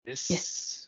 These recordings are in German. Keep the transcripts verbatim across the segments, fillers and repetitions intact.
Yes. Yes.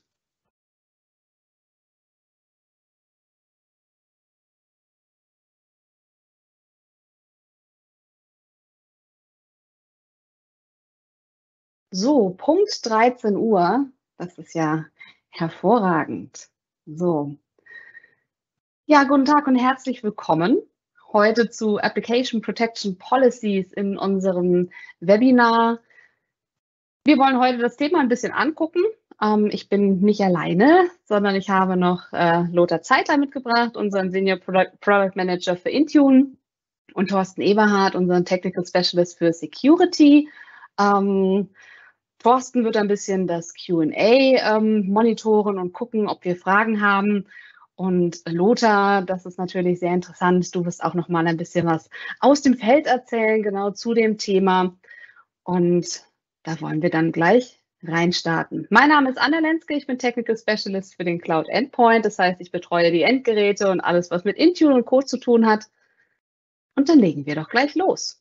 So, Punkt dreizehn Uhr. Das ist ja hervorragend. So. Ja, guten Tag und herzlich willkommen heute zu Application Protection Policies in unserem Webinar. Wir wollen heute das Thema ein bisschen angucken. Ähm, ich bin nicht alleine, sondern ich habe noch äh, Lothar Zeitler mitgebracht, unseren Senior Product, Product Manager für Intune, und Thorsten Eberhardt, unseren Technical Specialist für Security. Ähm, Thorsten wird ein bisschen das Q and A ähm, monitoren und gucken, ob wir Fragen haben. Und Lothar, das ist natürlich sehr interessant. Du wirst auch noch mal ein bisschen was aus dem Feld erzählen, genau zu dem Thema. Und da wollen wir dann gleich reinstarten. Mein Name ist Anna Lenske, ich bin Technical Specialist für den Cloud Endpoint. Das heißt, ich betreue die Endgeräte und alles, was mit Intune und Co. zu tun hat. Und dann legen wir doch gleich los.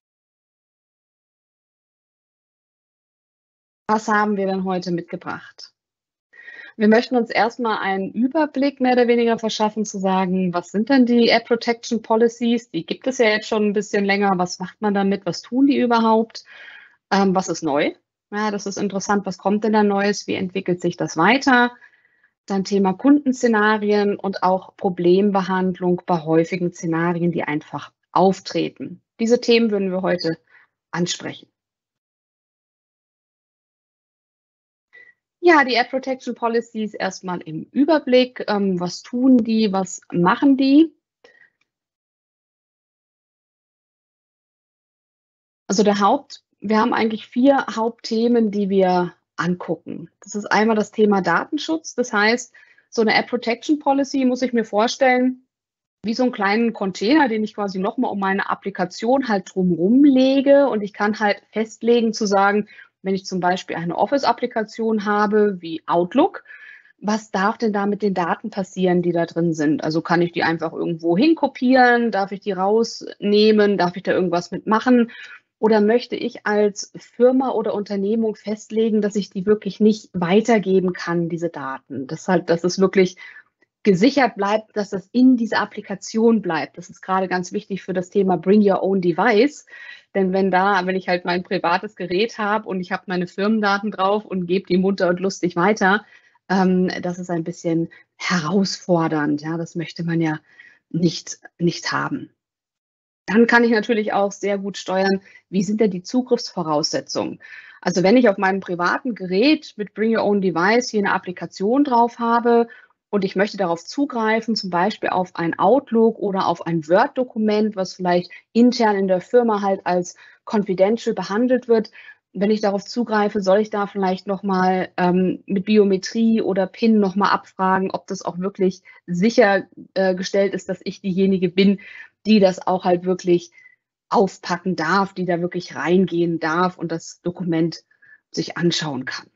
Was haben wir denn heute mitgebracht? Wir möchten uns erstmal einen Überblick mehr oder weniger verschaffen, zu sagen, was sind denn die App Protection Policies? Die gibt es ja jetzt schon ein bisschen länger. Was macht man damit? Was tun die überhaupt? Ähm, was ist neu? Ja, das ist interessant. Was kommt denn da Neues? Wie entwickelt sich das weiter? Dann Thema Kundenszenarien und auch Problembehandlung bei häufigen Szenarien, die einfach auftreten. Diese Themen würden wir heute ansprechen. Ja, die App Protection Policies erstmal im Überblick. Ähm, was tun die? Was machen die? Also der Haupt, wir haben eigentlich vier Hauptthemen, die wir angucken. Das ist einmal das Thema Datenschutz. Das heißt, so eine App Protection Policy muss ich mir vorstellen wie so einen kleinen Container, den ich quasi nochmal um meine Applikation halt drumherum lege. Und ich kann halt festlegen zu sagen, wenn ich zum Beispiel eine Office-Applikation habe wie Outlook, was darf denn da mit den Daten passieren, die da drin sind? Also kann ich die einfach irgendwo hinkopieren? Darf ich die rausnehmen? Darf ich da irgendwas mitmachen? Oder möchte ich als Firma oder Unternehmung festlegen, dass ich die wirklich nicht weitergeben kann, diese Daten? Das halt, dass es wirklich gesichert bleibt, dass das in dieser Applikation bleibt. Das ist gerade ganz wichtig für das Thema Bring Your Own Device. Denn wenn da, wenn ich halt mein privates Gerät habe und ich habe meine Firmendaten drauf und gebe die munter und lustig weiter, ähm, das ist ein bisschen herausfordernd. Ja, das möchte man ja nicht, nicht haben. Dann kann ich natürlich auch sehr gut steuern, wie sind denn die Zugriffsvoraussetzungen. Also wenn ich auf meinem privaten Gerät mit Bring Your Own Device hier eine Applikation drauf habe und ich möchte darauf zugreifen, zum Beispiel auf ein Outlook oder auf ein Word-Dokument, was vielleicht intern in der Firma halt als confidential behandelt wird. Wenn ich darauf zugreife, soll ich da vielleicht nochmal ähm, mit Biometrie oder PIN nochmal abfragen, ob das auch wirklich sichergestellt äh, ist, dass ich diejenige bin, die das auch halt wirklich aufpacken darf, die da wirklich reingehen darf und das Dokument sich anschauen kann.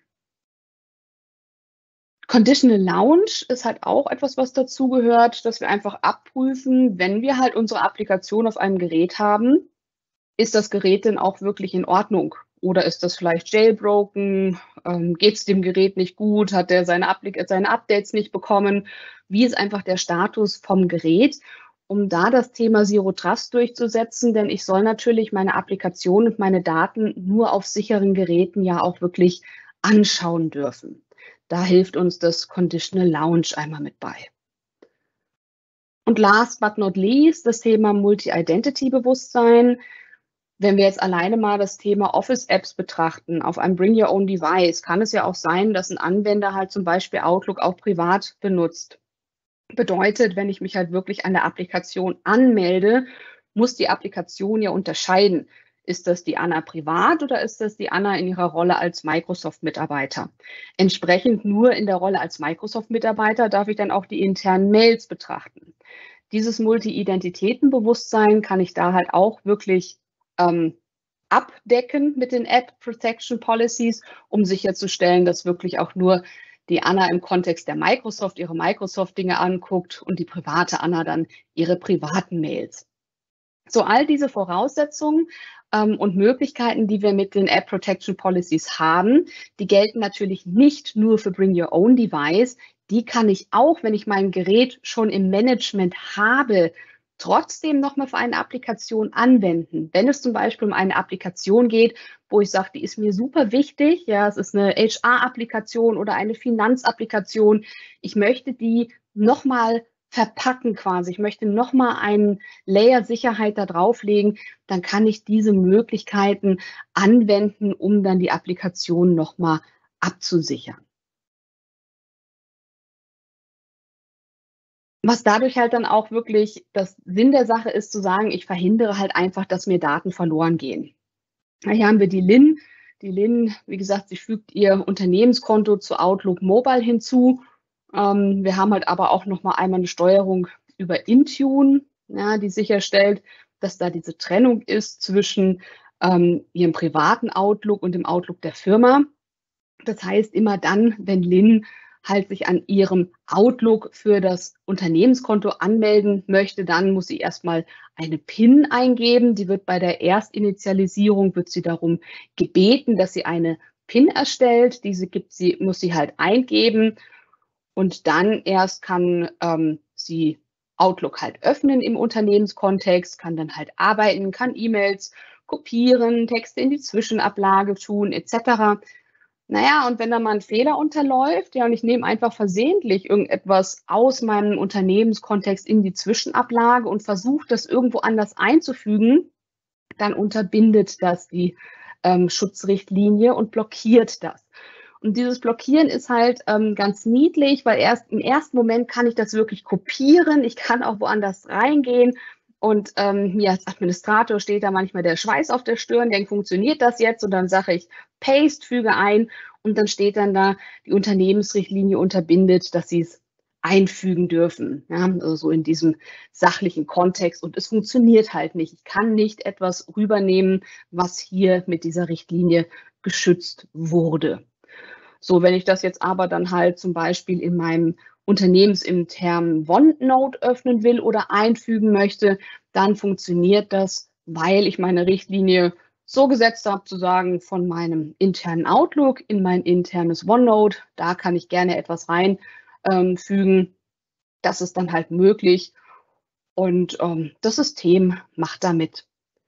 Conditional Launch ist halt auch etwas, was dazugehört, dass wir einfach abprüfen, wenn wir halt unsere Applikation auf einem Gerät haben, ist das Gerät denn auch wirklich in Ordnung? Oder ist das vielleicht jailbroken? Ähm, geht es dem Gerät nicht gut? Hat der seine, seine Updates nicht bekommen? Wie ist einfach der Status vom Gerät? Um da das Thema Zero Trust durchzusetzen, denn ich soll natürlich meine Applikation und meine Daten nur auf sicheren Geräten ja auch wirklich anschauen dürfen. Da hilft uns das Conditional Launch einmal mit bei. Und last but not least, das Thema Multi-Identity-Bewusstsein. Wenn wir jetzt alleine mal das Thema Office-Apps betrachten, auf einem Bring Your Own Device, kann es ja auch sein, dass ein Anwender halt zum Beispiel Outlook auch privat benutzt. Bedeutet, wenn ich mich halt wirklich an der Applikation anmelde, muss die Applikation ja unterscheiden. Ist das die Anna privat oder ist das die Anna in ihrer Rolle als Microsoft-Mitarbeiter? Entsprechend nur in der Rolle als Microsoft-Mitarbeiter darf ich dann auch die internen Mails betrachten. Dieses Multi-Identitäten-Bewusstsein kann ich da halt auch wirklich ähm, abdecken mit den App Protection Policies, um sicherzustellen, dass wirklich auch nur die Anna im Kontext der Microsoft ihre Microsoft-Dinge anguckt und die private Anna dann ihre privaten Mails. So all diese Voraussetzungen ähm, und Möglichkeiten, die wir mit den App Protection Policies haben, die gelten natürlich nicht nur für Bring Your Own Device. Die kann ich auch, wenn ich mein Gerät schon im Management habe, trotzdem nochmal für eine Applikation anwenden. Wenn es zum Beispiel um eine Applikation geht, wo ich sage, die ist mir super wichtig, ja, es ist eine H R-Applikation oder eine Finanzapplikation, ich möchte die nochmal verpacken quasi, ich möchte nochmal einen Layer Sicherheit da drauflegen, dann kann ich diese Möglichkeiten anwenden, um dann die Applikation nochmal abzusichern. Was dadurch halt dann auch wirklich das Sinn der Sache ist, zu sagen, ich verhindere halt einfach, dass mir Daten verloren gehen. Hier haben wir die Lynn. Die Lynn, wie gesagt, sie fügt ihr Unternehmenskonto zu Outlook Mobile hinzu. Ähm, wir haben halt aber auch noch mal einmal eine Steuerung über Intune, ja, die sicherstellt, dass da diese Trennung ist zwischen ähm, ihrem privaten Outlook und dem Outlook der Firma. Das heißt, immer dann, wenn Lynn halt sich an ihrem Outlook für das Unternehmenskonto anmelden möchte, dann muss sie erstmal eine PIN eingeben. Die wird bei der Erstinitialisierung, wird sie darum gebeten, dass sie eine PIN erstellt. Diese gibt sie, muss sie halt eingeben und dann erst kann ähm, sie Outlook halt öffnen im Unternehmenskontext, kann dann halt arbeiten, kann E-Mails kopieren, Texte in die Zwischenablage tun, et cetera. Naja, und wenn da mal ein Fehler unterläuft, ja, und ich nehme einfach versehentlich irgendetwas aus meinem Unternehmenskontext in die Zwischenablage und versuche, das irgendwo anders einzufügen, dann unterbindet das die ähm, Schutzrichtlinie und blockiert das. Und dieses Blockieren ist halt ähm, ganz niedlich, weil erst im ersten Moment kann ich das wirklich kopieren. Ich kann auch woanders reingehen. Und ähm, mir als Administrator steht da manchmal der Schweiß auf der Stirn, denkt, funktioniert das jetzt? Und dann sage ich Paste, füge ein und dann steht dann da, die Unternehmensrichtlinie unterbindet, dass sie es einfügen dürfen. Ja, also so in diesem sachlichen Kontext. Und es funktioniert halt nicht. Ich kann nicht etwas rübernehmen, was hier mit dieser Richtlinie geschützt wurde. So, wenn ich das jetzt aber dann halt zum Beispiel in meinem unternehmensinternen OneNote öffnen will oder einfügen möchte, dann funktioniert das, weil ich meine Richtlinie so gesetzt habe, zu sagen, von meinem internen Outlook in mein internes OneNote, da kann ich gerne etwas reinfügen. Das ist dann halt möglich und ähm, das System macht damit.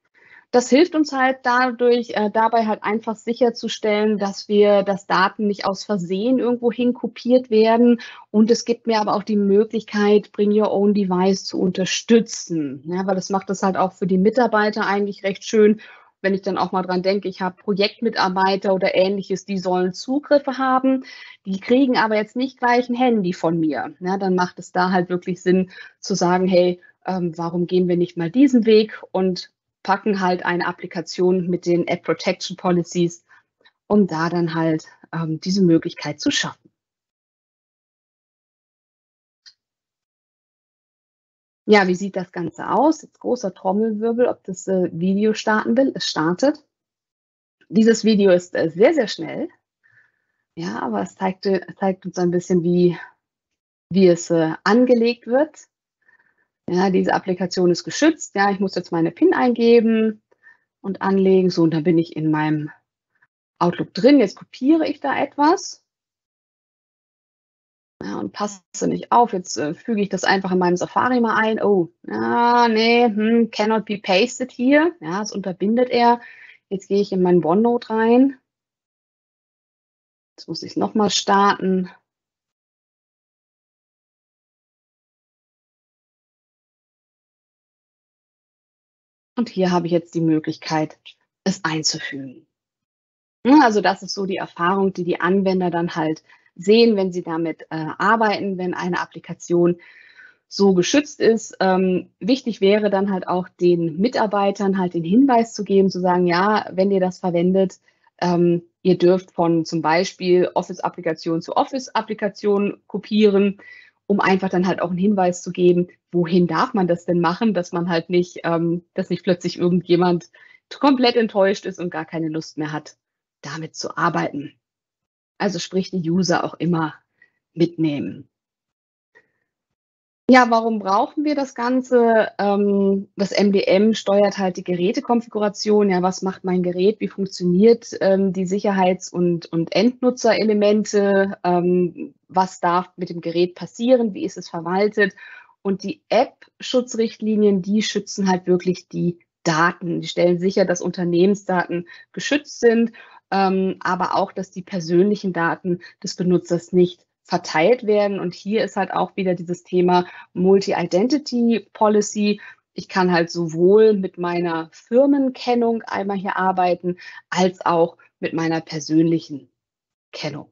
Das hilft uns halt dadurch, äh, dabei halt einfach sicherzustellen, dass wir, dass Daten nicht aus Versehen irgendwo hin kopiert werden. Und es gibt mir aber auch die Möglichkeit, Bring Your Own Device zu unterstützen. Ja, weil das macht das halt auch für die Mitarbeiter eigentlich recht schön. Wenn ich dann auch mal dran denke, ich habe Projektmitarbeiter oder Ähnliches, die sollen Zugriffe haben. Die kriegen aber jetzt nicht gleich ein Handy von mir. Ja, dann macht es da halt wirklich Sinn zu sagen, hey, ähm, warum gehen wir nicht mal diesen Weg und packen halt eine Applikation mit den App Protection Policies, um da dann halt ähm, diese Möglichkeit zu schaffen. Ja, wie sieht das Ganze aus? Jetzt großer Trommelwirbel, ob das äh, Video starten will. Es startet. Dieses Video ist äh, sehr, sehr schnell. Ja, aber es zeigt, zeigt uns ein bisschen, wie, wie es äh, angelegt wird. Ja, diese Applikation ist geschützt. Ja, ich muss jetzt meine PIN eingeben und anlegen. So, und dann bin ich in meinem Outlook drin. Jetzt kopiere ich da etwas. Ja, und passe nicht auf. Jetzt äh, füge ich das einfach in meinem Safari mal ein. Oh, ah, nee, hm, cannot be pasted hier. Ja, das unterbindet er. Jetzt gehe ich in mein OneNote rein. Jetzt muss ich es nochmal starten. Und hier habe ich jetzt die Möglichkeit, es einzufügen. Ja, also das ist so die Erfahrung, die die Anwender dann halt sehen, wenn sie damit äh, arbeiten, wenn eine Applikation so geschützt ist. Ähm, wichtig wäre dann halt auch den Mitarbeitern halt den Hinweis zu geben, zu sagen, ja, wenn ihr das verwendet, ähm, ihr dürft von zum Beispiel Office-Applikation zu Office-Applikation kopieren, um einfach dann halt auch einen Hinweis zu geben, wohin darf man das denn machen, dass man halt nicht, ähm, dass nicht plötzlich irgendjemand komplett enttäuscht ist und gar keine Lust mehr hat, damit zu arbeiten. Also sprich die User auch immer mitnehmen. Ja, warum brauchen wir das Ganze? Ähm, das M D M steuert halt die Gerätekonfiguration. Ja, was macht mein Gerät? Wie funktioniert, ähm, die Sicherheits und und Endnutzerelemente? Ähm, was darf mit dem Gerät passieren? Wie ist es verwaltet? Und die App-Schutzrichtlinien, die schützen halt wirklich die Daten. Die stellen sicher, dass Unternehmensdaten geschützt sind, ähm, aber auch, dass die persönlichen Daten des Benutzers nicht verteilt werden. Und hier ist halt auch wieder dieses Thema Multi-Identity Policy. Ich kann halt sowohl mit meiner Firmenkennung einmal hier arbeiten, als auch mit meiner persönlichen Kennung.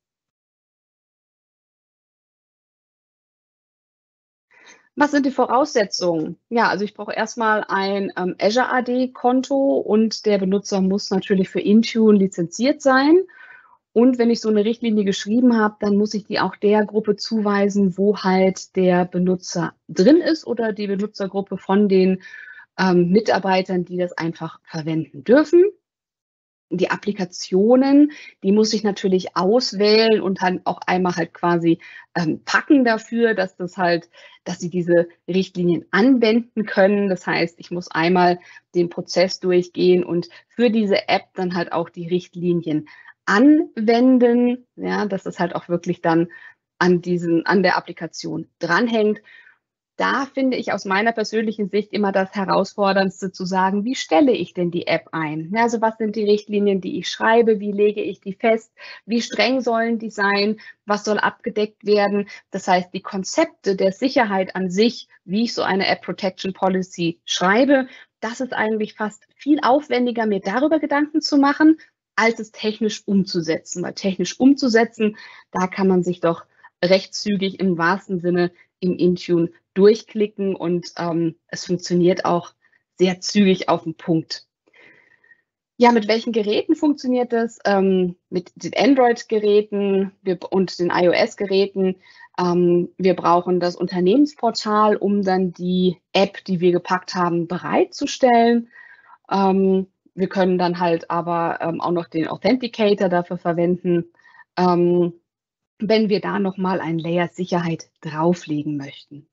Was sind die Voraussetzungen? Ja, also ich brauche erstmal ein, ähm, Azure A D-Konto und der Benutzer muss natürlich für Intune lizenziert sein. Und wenn ich so eine Richtlinie geschrieben habe, dann muss ich die auch der Gruppe zuweisen, wo halt der Benutzer drin ist oder die Benutzergruppe von den, ähm, Mitarbeitern, die das einfach verwenden dürfen. Die Applikationen, die muss ich natürlich auswählen und dann auch einmal halt quasi, ähm, packen dafür, dass das halt dass sie diese Richtlinien anwenden können. Das heißt, ich muss einmal den Prozess durchgehen und für diese App dann halt auch die Richtlinien anwenden, ja, dass es halt auch wirklich dann an diesen an der Applikation dranhängt. Da finde ich aus meiner persönlichen Sicht immer das Herausforderndste zu sagen: „Wie stelle ich denn die App ein?“ Ne, also, was sind die Richtlinien, die ich schreibe? Wie lege ich die fest? Wie streng sollen die sein? Was soll abgedeckt werden? Das heißt, die Konzepte der Sicherheit an sich, wie ich so eine App Protection Policy schreibe, das ist eigentlich fast viel aufwendiger, mir darüber Gedanken zu machen, als es technisch umzusetzen. Weil technisch umzusetzen, da kann man sich doch recht zügig im wahrsten Sinne im Intune durchklicken und, ähm, es funktioniert auch sehr zügig auf den Punkt. Ja, mit welchen Geräten funktioniert das? Ähm, mit den Android-Geräten wir und den iOS-Geräten. Ähm, wir brauchen das Unternehmensportal, um dann die App, die wir gepackt haben, bereitzustellen. Ähm, wir können dann halt aber, ähm, auch noch den Authenticator dafür verwenden, ähm, wenn wir da noch mal ein Layer Sicherheit drauflegen möchten.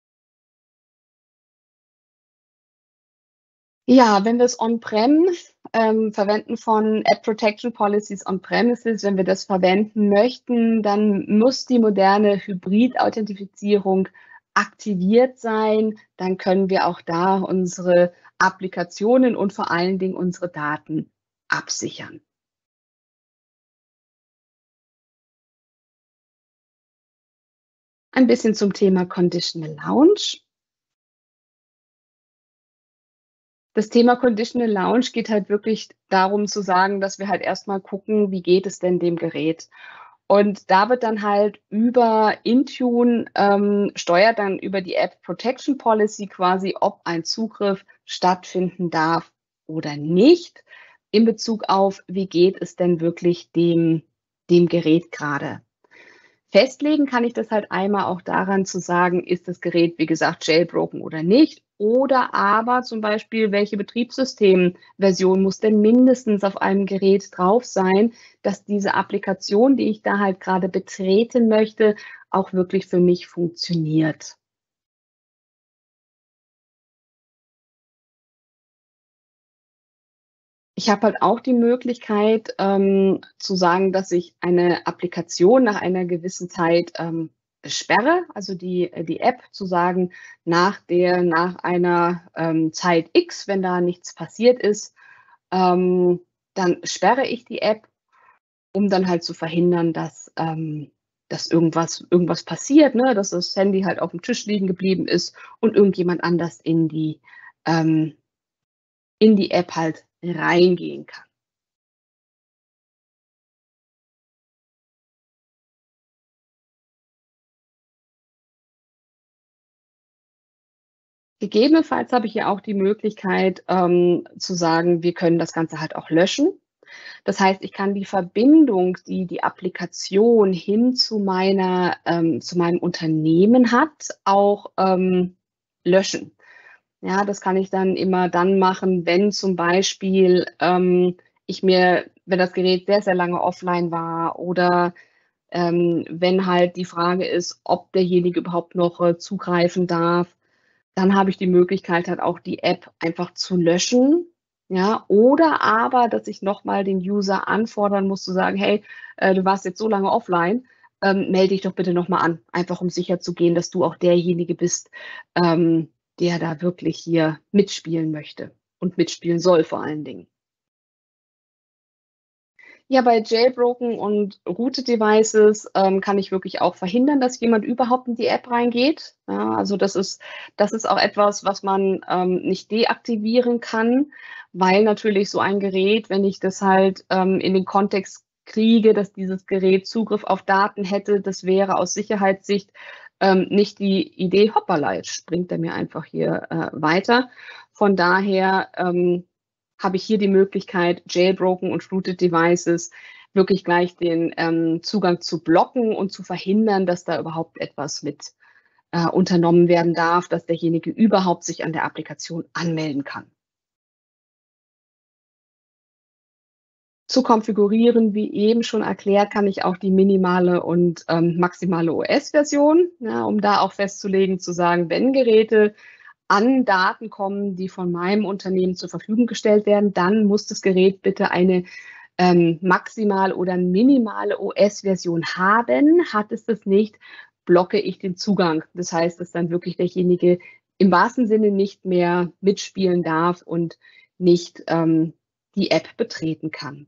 Ja, wenn wir es on-prem, ähm, Verwenden von App Protection Policies on-premises, wenn wir das verwenden möchten, dann muss die moderne Hybrid-Authentifizierung aktiviert sein. Dann können wir auch da unsere Applikationen und vor allen Dingen unsere Daten absichern. Ein bisschen zum Thema Conditional Launch. Das Thema Conditional Launch geht halt wirklich darum zu sagen, dass wir halt erst mal gucken, wie geht es denn dem Gerät? Und da wird dann halt über Intune ähm, steuert dann über die App Protection Policy quasi, ob ein Zugriff stattfinden darf oder nicht, in Bezug auf, wie geht es denn wirklich dem dem Gerät grade. Festlegen kann ich das halt einmal auch daran zu sagen, ist das Gerät, wie gesagt, jailbroken oder nicht? Oder aber zum Beispiel, welche Betriebssystemversion muss denn mindestens auf einem Gerät drauf sein, dass diese Applikation, die ich da halt gerade betreten möchte, auch wirklich für mich funktioniert. Ich habe halt auch die Möglichkeit, ähm, zu sagen, dass ich eine Applikation nach einer gewissen Zeit, ähm, sperre, also die äh, die App zu sagen, nach der nach einer, ähm, Zeit X, wenn da nichts passiert ist, ähm, dann sperre ich die App, um dann halt zu verhindern, dass, ähm dass irgendwas irgendwas passiert, ne, dass das Handy halt aufm Tisch liegen geblieben ist und irgendjemand anders in die ähm, in die App halt reingehen kann. Gegebenenfalls habe ich ja auch die Möglichkeit, ähm, zu sagen, wir können das Ganze halt auch löschen. Das heißt, ich kann die Verbindung, die die Applikation hin zu meiner ähm, zu meinem Unternehmen hat, auch, ähm, löschen. Ja, das kann ich dann immer dann machen, wenn zum Beispiel, ähm, ich mir wenn das Gerät sehr, sehr lange offline war oder Ähm, wenn halt die Frage ist, ob derjenige überhaupt noch, äh, zugreifen darf, dann habe ich die Möglichkeit halt auch die App einfach zu löschen, ja? Oder aber, dass ich noch mal den User anfordern muss zu sagen: „Hey, äh, du warst jetzt so lange offline, ähm, melde dich doch bitte noch mal an.“ Einfach um sicherzugehen, dass du auch derjenige bist, ähm, der da wirklich hier mitspielen möchte und mitspielen soll vor allen Dingen. Ja, bei Jailbroken und Rooted Devices, ähm, kann ich wirklich auch verhindern, dass jemand überhaupt in die App reingeht. Ja, also das ist das ist auch etwas, was man, ähm, nicht deaktivieren kann, weil natürlich so ein Gerät, wenn ich das halt, ähm, in den Kontext kriege, dass dieses Gerät Zugriff auf Daten hätte, das wäre aus Sicherheitssicht, ähm, nicht die Idee. Hoppala, jetzt springt er mir einfach hier, äh, weiter. Von daher, ähm, habe ich hier die Möglichkeit, Jailbroken und Rooted Devices wirklich gleich den, ähm, Zugang zu blocken und zu verhindern, dass da überhaupt etwas mit, äh, unternommen werden darf, dass derjenige überhaupt sich an der Applikation anmelden kann. Zu konfigurieren, wie eben schon erklärt, kann ich auch die minimale und, ähm, maximale O S-Version, ja, um da auch festzulegen, zu sagen, wenn Geräte an Daten kommen, die von meinem Unternehmen zur Verfügung gestellt werden, dann muss das Gerät bitte eine, ähm, maximal oder minimale O S-Version haben. Hat es das nicht, blocke ich den Zugang. Das heißt, dass dann wirklich derjenige im wahrsten Sinne nicht mehr mitspielen darf und nicht, ähm, die App betreten kann.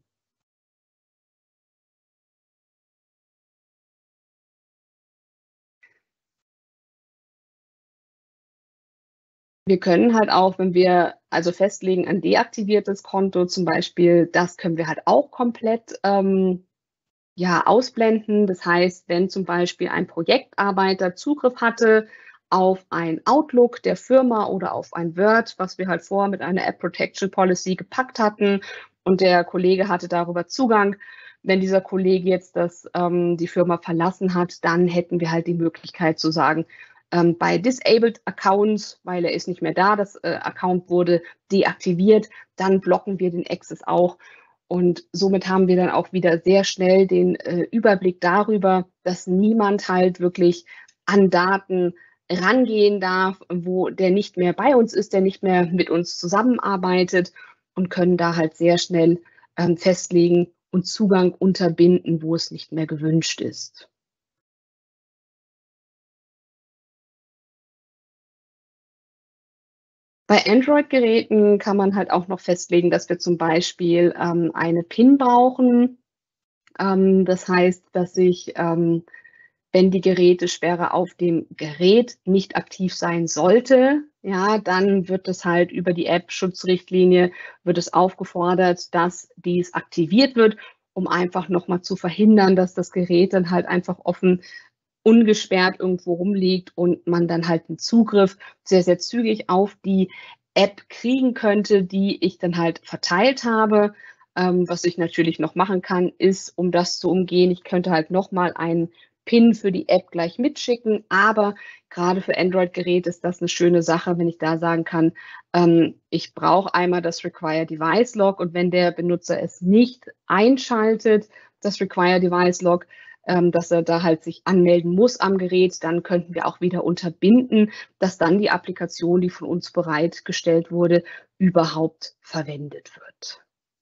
Wir können halt auch, wenn wir also festlegen, ein deaktiviertes Konto zum Beispiel, das können wir halt auch komplett, ähm, ja, ausblenden. Das heißt, wenn zum Beispiel ein Projektarbeiter Zugriff hatte auf ein Outlook der Firma oder auf ein Word, was wir halt vorher mit einer App Protection Policy gepackt hatten und der Kollege hatte darüber Zugang. Wenn dieser Kollege jetzt das, ähm, die Firma verlassen hat, dann hätten wir halt die Möglichkeit zu sagen, ähm, bei Disabled Accounts, weil er ist nicht mehr da, das, äh, Account wurde deaktiviert, dann blocken wir den Access auch. Und somit haben wir dann auch wieder sehr schnell den, äh, Überblick darüber, dass niemand halt wirklich an Daten rangehen darf, wo der nicht mehr bei uns ist, der nicht mehr mit uns zusammenarbeitet und können da halt sehr schnell, ähm, festlegen und Zugang unterbinden, wo es nicht mehr gewünscht ist. Bei Android-Geräten kann man halt auch noch festlegen, dass wir zum Beispiel, ähm, eine PIN brauchen. Ähm, das heißt, dass ich, ähm, wenn die Gerätesperre auf dem Gerät nicht aktiv sein sollte, ja, dann wird es halt über die App-Schutzrichtlinie wird es aufgefordert, dass dies aktiviert wird, um einfach noch mal zu verhindern, dass das Gerät dann halt einfach offen ungesperrt irgendwo rumliegt und man dann halt 'n Zugriff sehr, sehr zügig auf die App kriegen könnte, die ich dann halt verteilt habe. Ähm, was ich natürlich noch machen kann, ist, um das zu umgehen, ich könnte halt noch mal einen PIN für die App gleich mitschicken, aber grade für Android-Geräte ist das 'ne schöne Sache, wenn ich da sagen kann, ähm, ich brauche einmal das Require Device Lock und wenn der Benutzer es nicht einschaltet, das Require Device Lock, ähm, dass er da halt sich anmelden muss am Gerät, dann könnten wir auch wieder unterbinden, dass dann die Applikation, die von uns bereitgestellt wurde, überhaupt verwendet wird.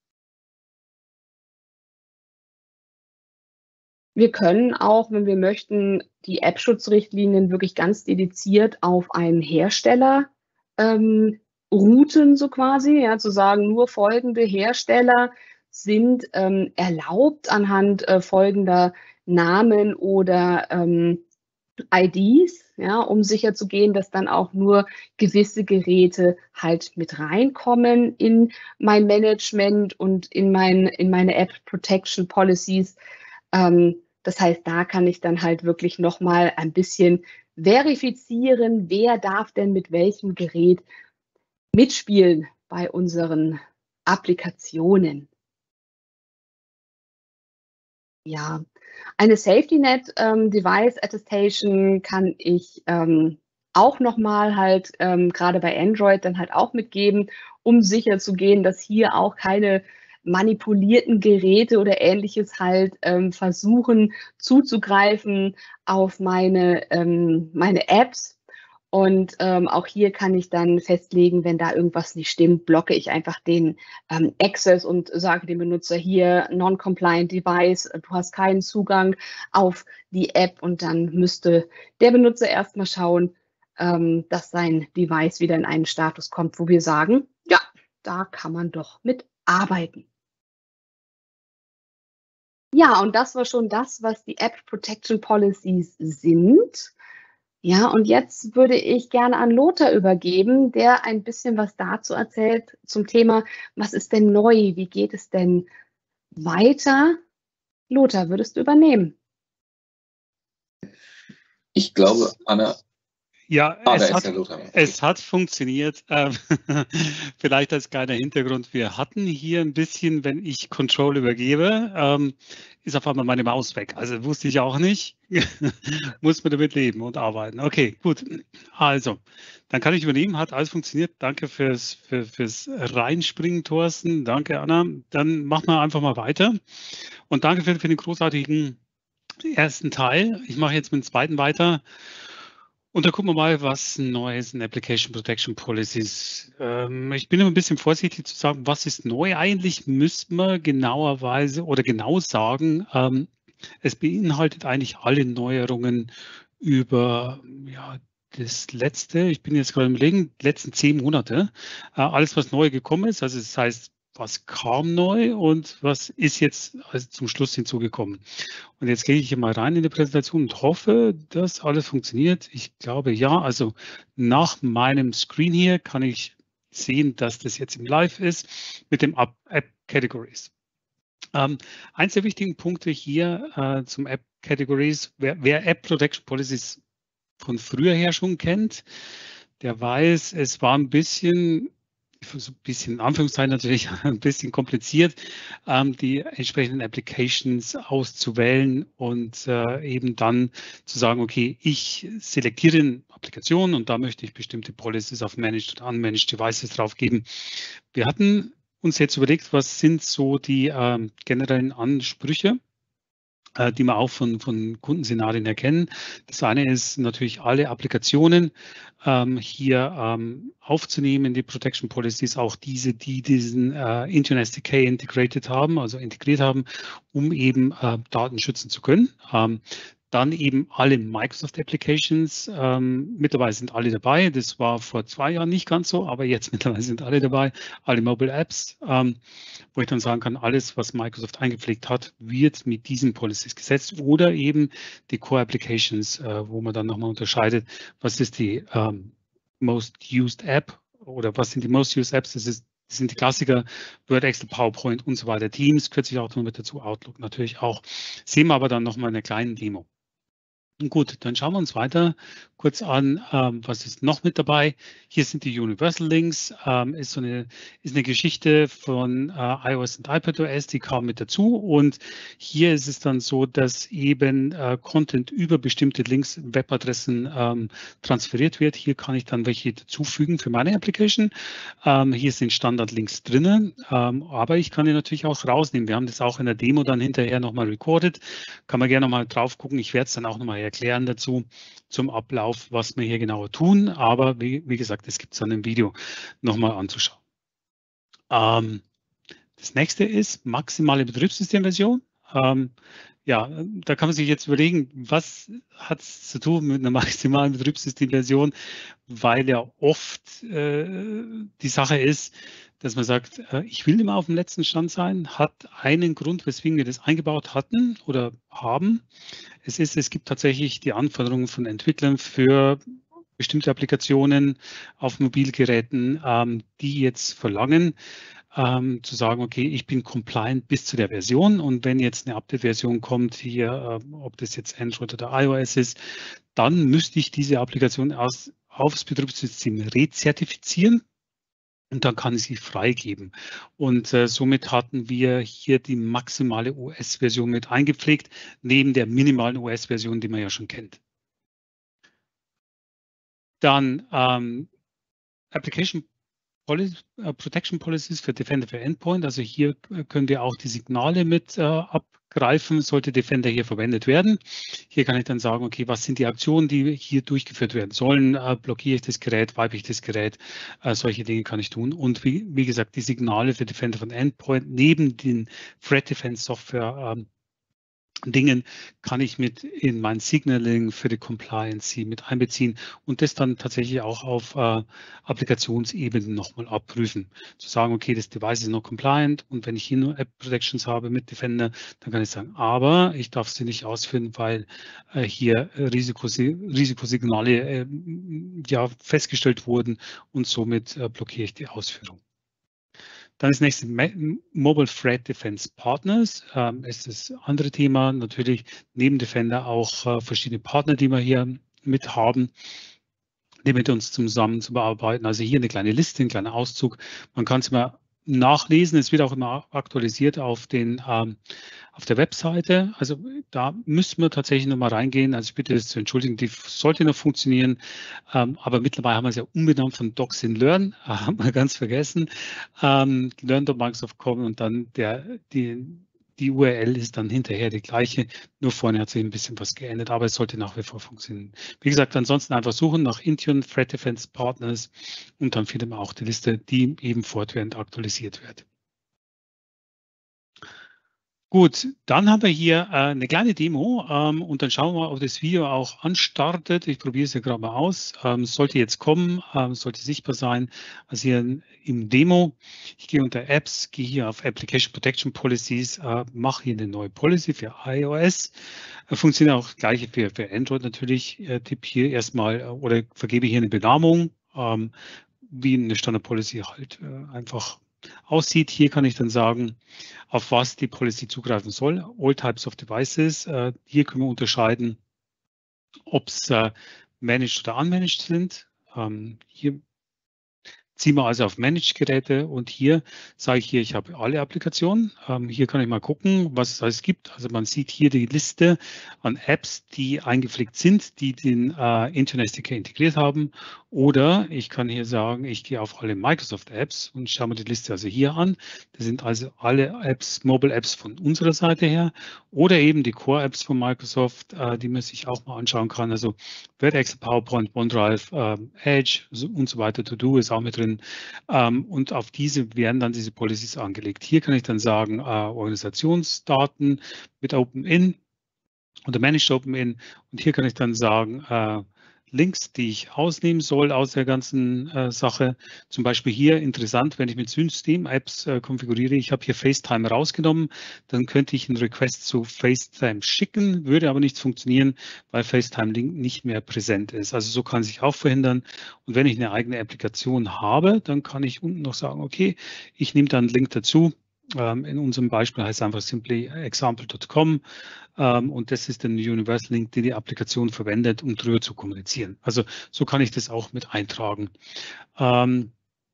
Wir können auch, wenn wir möchten, die App-Schutzrichtlinien wirklich ganz dediziert auf einen Hersteller, ähm, routen, so quasi, ja, zu sagen, nur folgende Hersteller sind, ähm, erlaubt anhand, äh, folgender Namen oder, ähm, I Ds, ja, um sicherzugehen, dass dann auch nur gewisse Geräte halt mit reinkommen in mein Management und in mein in meine App Protection Policies. Ähm, das heißt, da kann ich dann halt wirklich noch mal ein bisschen verifizieren, wer darf denn mit welchem Gerät mitspielen bei unseren Applikationen. Ja, eine Safety Net, ähm, Device Attestation kann ich, ähm, auch noch mal halt, ähm, grade bei Android dann halt auch mitgeben, um sicherzugehen, dass hier auch keine manipulierten Geräte oder Ähnliches halt ähm, versuchen zuzugreifen auf meine, ähm, meine Apps. Und ähm, auch hier kann ich dann festlegen, wenn da irgendwas nicht stimmt, blocke ich einfach den ähm, Access und sage dem Benutzer hier Non-Compliant Device, du hast keinen Zugang auf die App, und dann müsste der Benutzer erstmal schauen, ähm, dass sein Device wieder in einen Status kommt, wo wir sagen, ja, da kann man doch mit arbeiten. Ja, und das war schon das, was die App Protection Policies sind. Ja, und jetzt würde ich gerne an Lothar übergeben, der ein bisschen was dazu erzählt zum Thema, was ist denn neu? Wie geht es denn weiter? Lothar, würdest du übernehmen? Ich glaube, Anna. Ja, ah, es, hat, es hat funktioniert. Ähm, vielleicht als kleiner Hintergrund, wir hatten hier ein bisschen, wenn ich Control übergebe, ähm, ist auf einmal meine Maus weg. Also wusste ich auch nicht. Muss man damit leben und arbeiten. Okay, gut. Also, dann kann ich übernehmen. Hat alles funktioniert. Danke fürs, für, fürs Reinspringen, Thorsten. Danke, Anna. Dann machen wir einfach mal weiter. Und danke für, für den großartigen ersten Teil. Ich mache jetzt mit dem zweiten weiter. Und da gucken wir mal, was Neues in Application Protection Policies. Ähm, ich bin immer ein bisschen vorsichtig zu sagen, was ist neu. Eigentlich müsste man genauerweise oder genau sagen, ähm, es beinhaltet eigentlich alle Neuerungen über ja, das letzte, ich bin jetzt gerade im Überlegen, letzten zehn Monate. Äh, alles, was neu gekommen ist, also das heißt, was kam neu und was ist jetzt also zum Schluss hinzugekommen. Und jetzt gehe ich hier mal rein in die Präsentation und hoffe, dass alles funktioniert. Ich glaube ja, also nach meinem Screen hier kann ich sehen, dass das jetzt im Live ist mit dem App Categories. Ähm, eins der wichtigen Punkte hier äh, zum App Categories, wer, wer App Protection Policies von früher her schon kennt, der weiß, es war ein bisschen so ein bisschen in Anführungszeichen natürlich ein bisschen kompliziert, ähm, die entsprechenden Applications auszuwählen und äh, eben dann zu sagen, okay, ich selektiere eine Applikation und da möchte ich bestimmte Policies auf Managed und Unmanaged Devices draufgeben. Wir hatten uns jetzt überlegt, was sind so die ähm, generellen Ansprüche, die wir auch von, von Kundenszenarien erkennen. Das eine ist natürlich alle Applikationen ähm, hier ähm, aufzunehmen, die Protection Policies, auch diese, die diesen äh, Intune S D K integrated haben, also integriert haben, um eben äh, Daten schützen zu können. Ähm, Dann eben alle Microsoft Applications. Ähm, mittlerweile sind alle dabei. Das war vor zwei Jahren nicht ganz so, aber jetzt mittlerweile sind alle dabei. Alle Mobile Apps, ähm, wo ich dann sagen kann, alles, was Microsoft eingepflegt hat, wird mit diesen Policies gesetzt oder eben die Core Applications, äh, wo man dann nochmal unterscheidet, was ist die ähm, Most Used App oder was sind die Most Used Apps. Das ist Das sind die Klassiker, Word, Excel, PowerPoint und so weiter. Teams, kürzlich auch noch mit dazu, Outlook natürlich auch. Sehen wir aber dann nochmal in einer kleinen Demo. Gut, dann schauen wir uns weiter kurz an, ähm, was ist noch mit dabei. Hier sind die Universal Links, ähm, ist so eine, ist eine Geschichte von äh, iOS und iPadOS, die kam mit dazu. Und hier ist es dann so, dass eben äh, Content über bestimmte Links, Webadressen ähm, transferiert wird. Hier kann ich dann welche dazufügen für meine Application. Ähm, hier sind Standard-Links drinnen, ähm, aber ich kann die natürlich auch rausnehmen. Wir haben das auch in der Demo dann hinterher nochmal recorded. Kann man gerne nochmal drauf gucken. Ich werde es dann auch nochmal erklären dazu zum Ablauf, was wir hier genauer tun. Aber wie, wie gesagt, es gibt es dann im Video nochmal anzuschauen. Ähm, das nächste ist maximale Betriebssystemversion. Ähm, ja, da kann man sich jetzt überlegen, was hat es zu tun mit einer maximalen Betriebssystemversion, weil ja oft äh, die Sache ist, dass man sagt, äh, ich will immer auf dem letzten Stand sein, hat einen Grund, weswegen wir das eingebaut hatten oder haben. Es ist, es gibt tatsächlich die Anforderungen von Entwicklern für bestimmte Applikationen auf Mobilgeräten, ähm, die jetzt verlangen, ähm, zu sagen, okay, ich bin compliant bis zu der Version und wenn jetzt eine Update-Version kommt, hier, äh, ob das jetzt Android oder iOS ist, dann müsste ich diese Applikation aus, aufs Betriebssystem rezertifizieren. Und dann kann ich sie freigeben. Und äh, somit hatten wir hier die maximale O S-Version mit eingepflegt, neben der minimalen O S-Version, die man ja schon kennt. Dann ähm, Application Policy, uh, Protection Policies für Defender für Endpoint. Also hier können wir auch die Signale mit uh, abgreifen, sollte Defender hier verwendet werden. Hier kann ich dann sagen, okay, was sind die Aktionen, die hier durchgeführt werden sollen? Uh, blockiere ich das Gerät, wipe ich das Gerät? Uh, solche Dinge kann ich tun. Und wie, wie gesagt, die Signale für Defender von Endpoint neben den Threat Defense Software um, Dingen kann ich mit in mein Signaling für die Compliance mit einbeziehen und das dann tatsächlich auch auf äh, Applikationsebene nochmal abprüfen. Zu sagen, okay, das Device ist noch compliant und wenn ich hier nur App Protections habe mit Defender, dann kann ich sagen, aber ich darf sie nicht ausführen, weil äh, hier Risikos Risikosignale äh, ja, festgestellt wurden und somit äh, blockiere ich die Ausführung. Dann das nächste Mobile Threat Defense Partners. Ähm, ist das andere Thema. Natürlich neben Defender auch äh, verschiedene Partner, die wir hier mit haben, die mit uns zusammen zu bearbeiten. Also hier eine kleine Liste, ein kleiner Auszug. Man kann es mal nachlesen. Es wird auch immer aktualisiert auf den ähm, auf der Webseite. Also da müssen wir tatsächlich noch mal reingehen. Also ich bitte das zu entschuldigen, die sollte noch funktionieren. Ähm, aber mittlerweile haben wir es ja umbenannt von Docs in Learn, haben wir ganz vergessen. Ähm, learn Punkt microsoft Punkt com und dann der, die, die U R L ist dann hinterher die gleiche. Nur vorne hat sich ein bisschen was geändert, aber es sollte nach wie vor funktionieren. Wie gesagt, ansonsten einfach suchen nach Intune Threat Defense Partners und dann findet man auch die Liste, die eben fortwährend aktualisiert wird. Gut, dann haben wir hier äh, eine kleine Demo ähm, und dann schauen wir mal, ob das Video auch anstartet. Ich probiere es ja gerade mal aus. Ähm, sollte jetzt kommen, ähm, sollte sichtbar sein. Also hier im Demo, ich gehe unter Apps, gehe hier auf Application Protection Policies, äh, mache hier eine neue Policy für iOS. Äh, funktioniert auch das gleiche für, für Android natürlich. Äh, tippe hier erstmal äh, oder vergebe hier eine Benamung, ähm, wie eine Standard Policy halt äh, einfach aussieht. Hier kann ich dann sagen, auf was die Policy zugreifen soll. All types of devices. Äh, hier können wir unterscheiden, ob es äh, managed oder unmanaged sind. Ähm, hier ziehen wir also auf Managed-Geräte und hier sage ich hier, ich habe alle Applikationen. Ähm, hier kann ich mal gucken, was es alles gibt. Also man sieht hier die Liste an Apps, die eingepflegt sind, die den äh, Internet S D K integriert haben. Oder ich kann hier sagen, ich gehe auf alle Microsoft-Apps und schaue mir die Liste also hier an. Das sind also alle Apps, Mobile-Apps von unserer Seite her oder eben die Core-Apps von Microsoft, äh, die man sich auch mal anschauen kann. Also Word, Excel, PowerPoint, OneDrive, äh, Edge und so weiter. To-Do ist auch mit drin. Ähm, und auf diese werden dann diese Policies angelegt. Hier kann ich dann sagen, äh, Organisationsdaten mit OpenIN oder Managed OpenIN. Und hier kann ich dann sagen, äh, Links, die ich ausnehmen soll aus der ganzen äh, Sache. Zum Beispiel hier interessant, wenn ich mit System-Apps äh, konfiguriere, ich habe hier FaceTime rausgenommen, dann könnte ich einen Request zu FaceTime schicken, würde aber nicht funktionieren, weil FaceTime-Link nicht mehr präsent ist. Also so kann sich auch verhindern. Und wenn ich eine eigene Applikation habe, dann kann ich unten noch sagen, okay, ich nehme dann einen Link dazu. In unserem Beispiel heißt es einfach simply example Punkt com ähm, und das ist der Universal Link, den die Applikation verwendet, um drüber zu kommunizieren. Also so kann ich das auch mit eintragen. Ähm,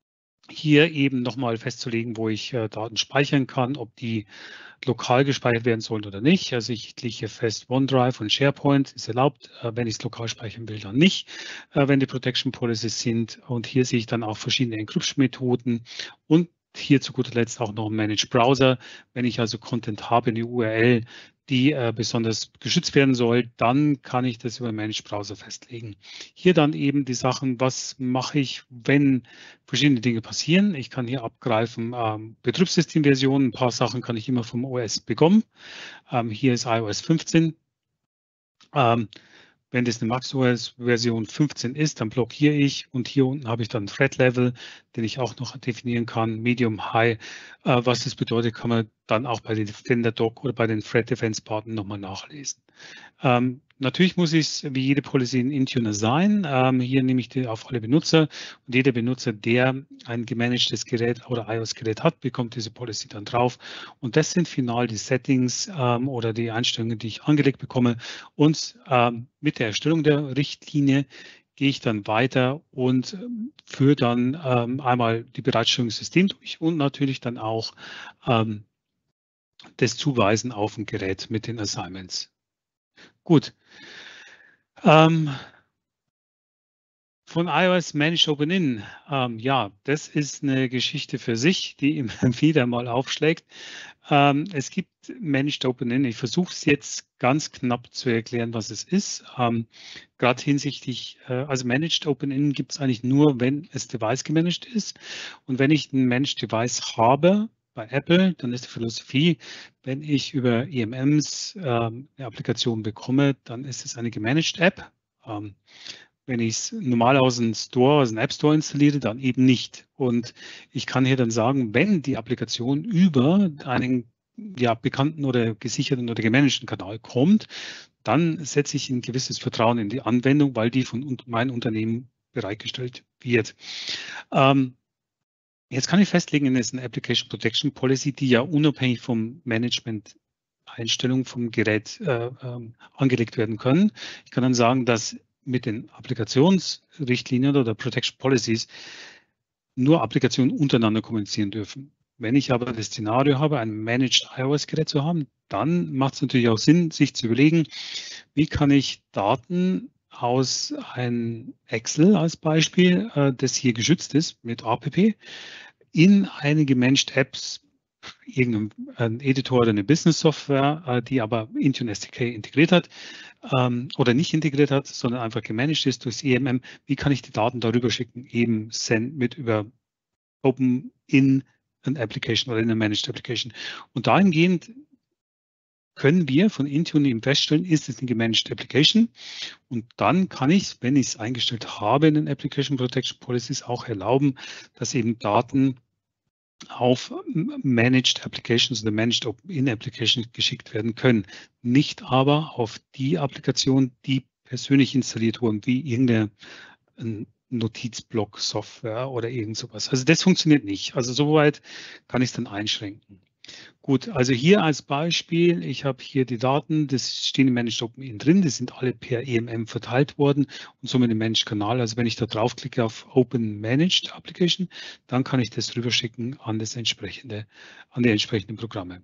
hier eben nochmal festzulegen, wo ich äh, Daten speichern kann, ob die lokal gespeichert werden sollen oder nicht. Also ich lege hier fest, OneDrive und SharePoint ist erlaubt. Äh, wenn ich es lokal speichern will, dann nicht, äh, wenn die Protection Policies sind. Und hier sehe ich dann auch verschiedene Encryption-Methoden und hier zu guter Letzt auch noch ein Managed Browser. Wenn ich also Content habe in die U R L, die äh, besonders geschützt werden soll, dann kann ich das über Managed Browser festlegen. Hier dann eben die Sachen, was mache ich, wenn verschiedene Dinge passieren. Ich kann hier abgreifen, ähm, Betriebssystemversionen, ein paar Sachen kann ich immer vom O S bekommen. Ähm, hier ist iOS fünfzehn. Ähm, Wenn das eine MaxOS-Version fünfzehn ist, dann blockiere ich und hier unten habe ich dann Threat Level, den ich auch noch definieren kann, Medium, High. Äh, was das bedeutet, kann man dann auch bei den Defender Doc oder bei den Threat Defense Partnern nochmal nachlesen. Ähm, natürlich muss ich es wie jede Policy in Intune sein. Ähm, hier nehme ich die auf alle Benutzer und jeder Benutzer, der ein gemanagtes Gerät oder iOS-Gerät hat, bekommt diese Policy dann drauf. Und das sind final die Settings ähm, oder die Einstellungen, die ich angelegt bekomme. Und ähm, mit der Erstellung der Richtlinie gehe ich dann weiter und ähm, führe dann ähm, einmal die Bereitstellung des Systems durch und natürlich dann auch ähm, das Zuweisen auf ein Gerät mit den Assignments. Gut. Ähm, Von iOS Managed Open-In. Ähm, ja, das ist eine Geschichte für sich, die immer wieder mal aufschlägt. Ähm, es gibt Managed Open-In. Ich versuche es jetzt ganz knapp zu erklären, was es ist. Ähm, Gerade hinsichtlich, äh, also Managed Open-In gibt es eigentlich nur, wenn es Device gemanagt ist. Und wenn ich ein Managed Device habe bei Apple, dann ist die Philosophie, wenn ich über E M Ms ähm, eine Applikation bekomme, dann ist es eine gemanaged App. Ähm, Wenn ich es normal aus dem Store, aus dem App Store installiere, dann eben nicht. Und ich kann hier dann sagen, wenn die Applikation über einen ja, bekannten oder gesicherten oder gemanagten Kanal kommt, dann setze ich ein gewisses Vertrauen in die Anwendung, weil die von meinem Unternehmen bereitgestellt wird. Ähm, jetzt kann ich festlegen, es ist eine Application Protection Policy, die ja unabhängig vom Management Einstellungen vom Gerät äh, ähm, angelegt werden können. Ich kann dann sagen, dass mit den Applikationsrichtlinien oder Protection Policies nur Applikationen untereinander kommunizieren dürfen. Wenn ich aber das Szenario habe, ein Managed iOS-Gerät zu haben, dann macht es natürlich auch Sinn, sich zu überlegen, wie kann ich Daten aus einem Excel als Beispiel, äh, das hier geschützt ist mit A P P, in eine gemanaged Apps, irgendein Editor oder eine Business-Software, die aber Intune S D K integriert hat ähm, oder nicht integriert hat, sondern einfach gemanagt ist durchs E M M. Wie kann ich die Daten darüber schicken? Eben send mit über Open in an Application oder in eine Managed Application. Und dahingehend können wir von Intune eben feststellen, ist es eine gemanaged Application? Und dann kann ich, wenn ich es eingestellt habe in den Application Protection Policies, auch erlauben, dass eben Daten auf Managed Applications oder Managed Open-In Applications geschickt werden können. Nicht aber auf die Applikation, die persönlich installiert wurden, wie irgendeine Notizblock-Software oder irgend sowas. Also das funktioniert nicht. Also soweit kann ich es dann einschränken. Gut, also hier als Beispiel, ich habe hier die Daten, das stehen im Managed Open-In drin, die sind alle per E M M verteilt worden und somit im Managed Kanal. Also wenn ich da draufklicke auf Open Managed Application, dann kann ich das rüberschicken an das entsprechende, an die entsprechenden Programme.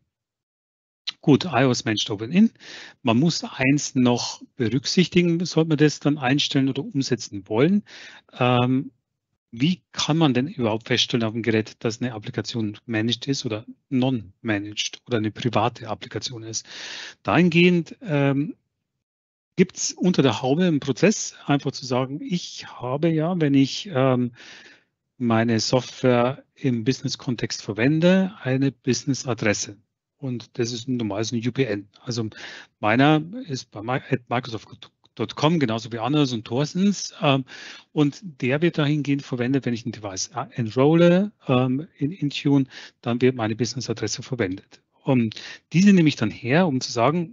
Gut, iOS Managed Open-In. Man muss eins noch berücksichtigen, sollte man das dann einstellen oder umsetzen wollen. Ähm, Wie kann man denn überhaupt feststellen auf dem Gerät, dass eine Applikation managed ist oder non-managed oder eine private Applikation ist? Dahingehend ähm, gibt es unter der Haube einen Prozess, einfach zu sagen, ich habe ja, wenn ich ähm, meine Software im Business-Kontext verwende, eine Business-Adresse. Und das ist normal ein U P N. Also meiner ist bei Microsoft .com, genauso wie Anders und Thorstens. Ähm, und der wird dahingehend verwendet, wenn ich ein Device enrolle ähm, in Intune, dann wird meine Business-Adresse verwendet. Und diese nehme ich dann her, um zu sagen,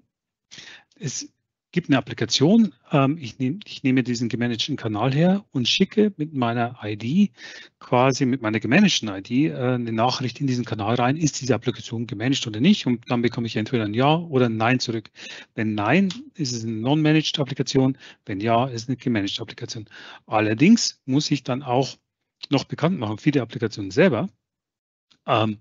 es gibt eine Applikation, ähm, ich, nehm, ich nehme diesen gemanagten Kanal her und schicke mit meiner I D, quasi mit meiner gemanagten I D, äh, eine Nachricht in diesen Kanal rein, ist diese Applikation gemanagt oder nicht, und dann bekomme ich entweder ein Ja oder ein Nein zurück. Wenn Nein, ist es eine non-managed Applikation, wenn Ja, ist es eine gemanagte Applikation. Allerdings muss ich dann auch noch bekannt machen für die Applikation selber, ähm,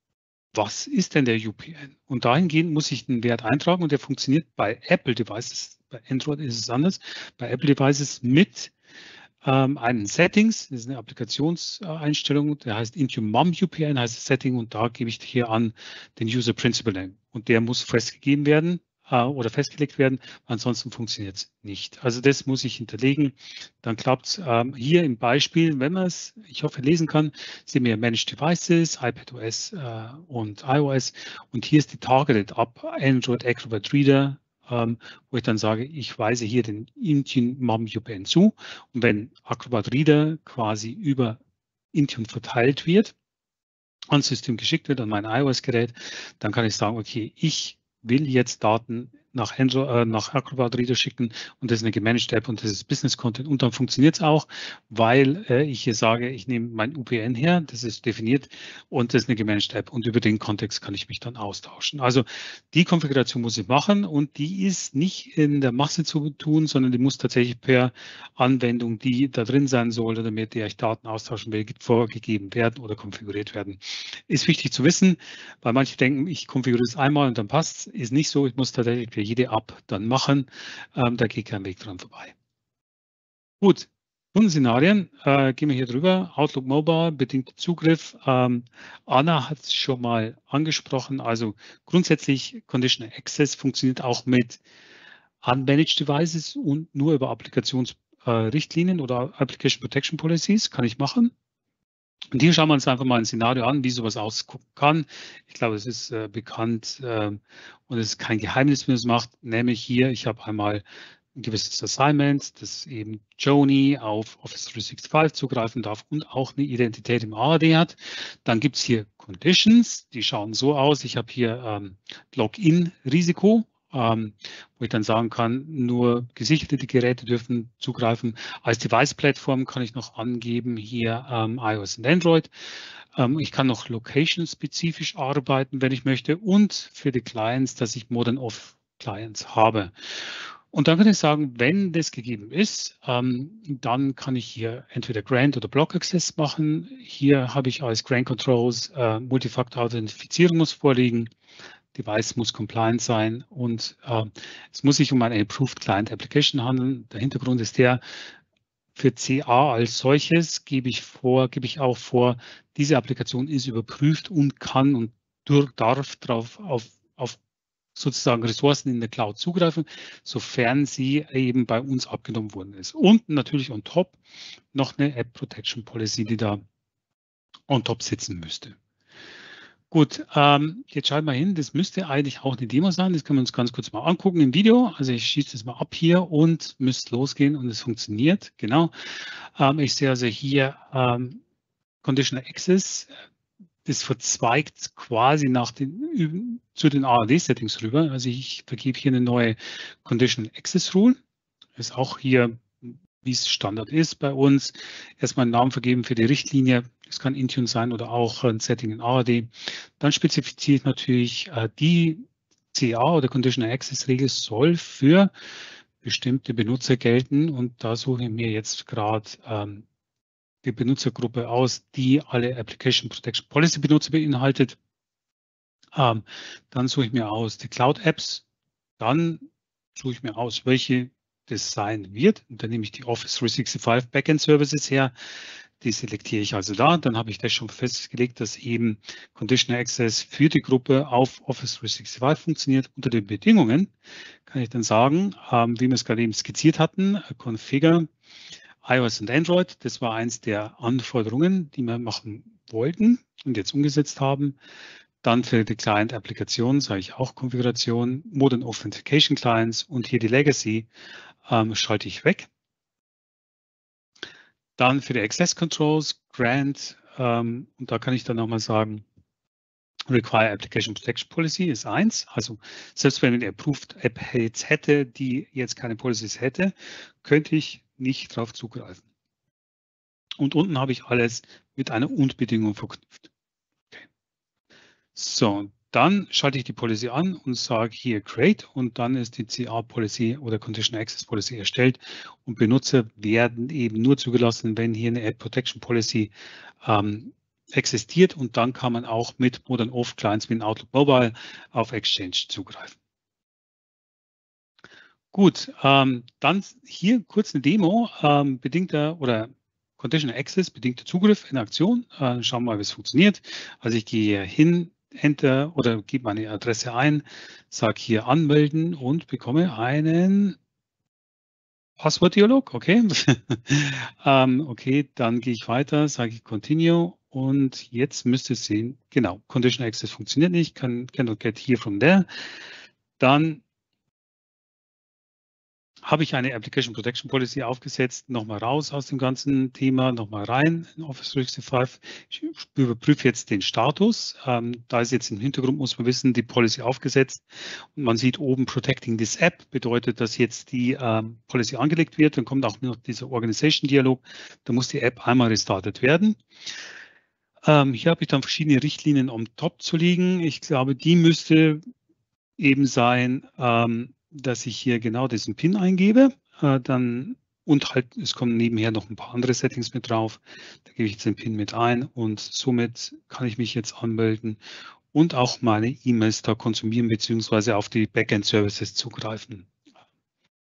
was ist denn der U P N? Und dahingehend muss ich den Wert eintragen, und der funktioniert bei Apple Devices. Bei Android ist es anders. Bei Apple Devices mit ähm, einen Settings, das ist eine Applikationseinstellung, der heißt Intune Mom U P N, heißt das Setting, und da gebe ich hier an den User Principal Name. Und der muss festgegeben werden äh, oder festgelegt werden, ansonsten funktioniert es nicht. Also das muss ich hinterlegen, dann klappt es. Ähm, hier im Beispiel, wenn man es, ich hoffe, lesen kann, sehen wir Managed Devices, iPadOS äh, und iOS, und hier ist die Targeted App Android Acrobat Reader, ähm, wo ich dann sage, ich weise hier den Intune Mom U P N zu, und wenn Acrobat Reader quasi über Intune verteilt wird, ans System geschickt wird, an mein iOS-Gerät, dann kann ich sagen, okay, ich will jetzt Daten nach, Android, äh, nach Acrobat Reader schicken, und das ist eine gemanaged App und das ist Business Content, und dann funktioniert es auch, weil äh, ich hier sage, ich nehme mein U P N her, das ist definiert, und das ist eine gemanaged App, und über den Kontext kann ich mich dann austauschen. Also die Konfiguration muss ich machen, und die ist nicht in der Masse zu tun, sondern die muss tatsächlich per Anwendung, die da drin sein soll oder mit der ich Daten austauschen will, vorgegeben werden oder konfiguriert werden. Ist wichtig zu wissen, weil manche denken, ich konfiguriere es einmal und dann passt es. Ist nicht so, ich muss tatsächlich für jede App dann machen. Ähm, da geht kein Weg dran vorbei. Gut, Kundenszenarien, äh, gehen wir hier drüber. Outlook Mobile, bedingter Zugriff. Ähm, Anna hat es schon mal angesprochen. Also grundsätzlich Conditional Access funktioniert auch mit Unmanaged Devices und nur über Applikationsrichtlinien äh, oder Application Protection Policies. Kann ich machen. Und hier schauen wir uns einfach mal ein Szenario an, wie sowas ausgucken kann. Ich glaube, es ist äh, bekannt äh, und es ist kein Geheimnis, wie man es macht. Nämlich hier, ich habe einmal ein gewisses Assignment, das eben Joni auf Office dreihundertfünfundsechzig zugreifen darf und auch eine Identität im A R D hat. Dann gibt es hier Conditions, die schauen so aus. Ich habe hier ähm, Login-Risiko. Ähm, wo ich dann sagen kann, nur gesicherte Geräte dürfen zugreifen. Als Device-Plattform kann ich noch angeben, hier ähm, iOS und Android. Ähm, ich kann noch location-spezifisch arbeiten, wenn ich möchte, und für die Clients, dass ich Modern-Off-Clients habe. Und dann kann ich sagen, wenn das gegeben ist, ähm, dann kann ich hier entweder Grant oder Block Access machen. Hier habe ich als Grant Controls äh, Multifaktor-Authentifizierung muss vorliegen. Device muss compliant sein und äh, es muss sich um eine Approved Client Application handeln. Der Hintergrund ist der, für C A als solches gebe ich vor, gebe ich auch vor, diese Applikation ist überprüft und kann und darf darauf auf, auf sozusagen Ressourcen in der Cloud zugreifen, sofern sie eben bei uns abgenommen worden ist. Und natürlich on top noch eine App Protection Policy, die da on top sitzen müsste. Gut, ähm, jetzt schauen wir hin, das müsste eigentlich auch eine Demo sein, das können wir uns ganz kurz mal angucken im Video. Also ich schieße das mal ab hier und müsste losgehen und es funktioniert, genau. Ähm, ich sehe also hier ähm, Conditional Access, das verzweigt quasi nach den, zu den A R D-Settings rüber. Also ich vergebe hier eine neue Conditional Access Rule, ist auch hier, wie es Standard ist bei uns, erstmal einen Namen vergeben für die Richtlinie. Es kann Intune sein oder auch ein Setting in A R D. Dann spezifiziert natürlich äh, die C A oder Conditional Access Regel soll für bestimmte Benutzer gelten. Und da suche ich mir jetzt gerade ähm, die Benutzergruppe aus, die alle Application Protection Policy Benutzer beinhaltet. Ähm, dann suche ich mir aus die Cloud Apps. Dann suche ich mir aus, welche das sein wird. Und dann nehme ich die Office dreihundertfünfundsechzig Backend Services her. Die selektiere ich also da. Dann habe ich das schon festgelegt, dass eben Conditional Access für die Gruppe auf Office dreihundertfünfundsechzig funktioniert. Unter den Bedingungen kann ich dann sagen, ähm, wie wir es gerade eben skizziert hatten, Configure iOS und Android. Das war eins der Anforderungen, die wir machen wollten und jetzt umgesetzt haben. Dann für die Client-Applikation sage ich auch Konfiguration, Modern Authentication Clients und hier die Legacy ähm, schalte ich weg. Dann für die Access Controls, Grant, ähm, und da kann ich dann nochmal sagen, Require Application Protection Policy ist eins. Also selbst wenn eine Approved App jetzt hätte, die jetzt keine Policies hätte, könnte ich nicht darauf zugreifen. Und unten habe ich alles mit einer Und-Bedingung verknüpft. Okay. So, dann schalte ich die Policy an und sage hier Create und dann ist die C A-Policy oder Conditional Access Policy erstellt und Benutzer werden eben nur zugelassen, wenn hier eine App Protection Policy ähm, existiert und dann kann man auch mit Modern Off Clients wie in Outlook Mobile auf Exchange zugreifen. Gut, ähm, dann hier kurz eine Demo, ähm, bedingter oder Conditional Access, bedingter Zugriff in Aktion. Äh, schauen wir mal, wie es funktioniert. Also ich gehe hin, Enter oder gebe meine Adresse ein, sage hier anmelden und bekomme einen Passwortdialog. Okay, ähm, okay, dann gehe ich weiter, sage ich Continue und jetzt müsst ihr sehen, genau, Conditional Access funktioniert nicht, kann cannot get here from there. Dann habe ich eine Application Protection Policy aufgesetzt, nochmal raus aus dem ganzen Thema, nochmal rein in Office dreihundertfünfundsechzig. Ich überprüfe jetzt den Status. Ähm, da ist jetzt im Hintergrund, muss man wissen, die Policy aufgesetzt. Und man sieht oben Protecting this App, bedeutet, dass jetzt die ähm, Policy angelegt wird. Dann kommt auch noch dieser Organization-Dialog. Da muss die App einmal restartet werden. Ähm, hier habe ich dann verschiedene Richtlinien on top zu liegen. Ich glaube, die müsste eben sein, ähm, dass ich hier genau diesen Pin eingebe, äh, dann und halt, es kommen nebenher noch ein paar andere Settings mit drauf. Da gebe ich jetzt den Pin mit ein und somit kann ich mich jetzt anmelden und auch meine E-Mails da konsumieren beziehungsweise auf die Backend-Services zugreifen.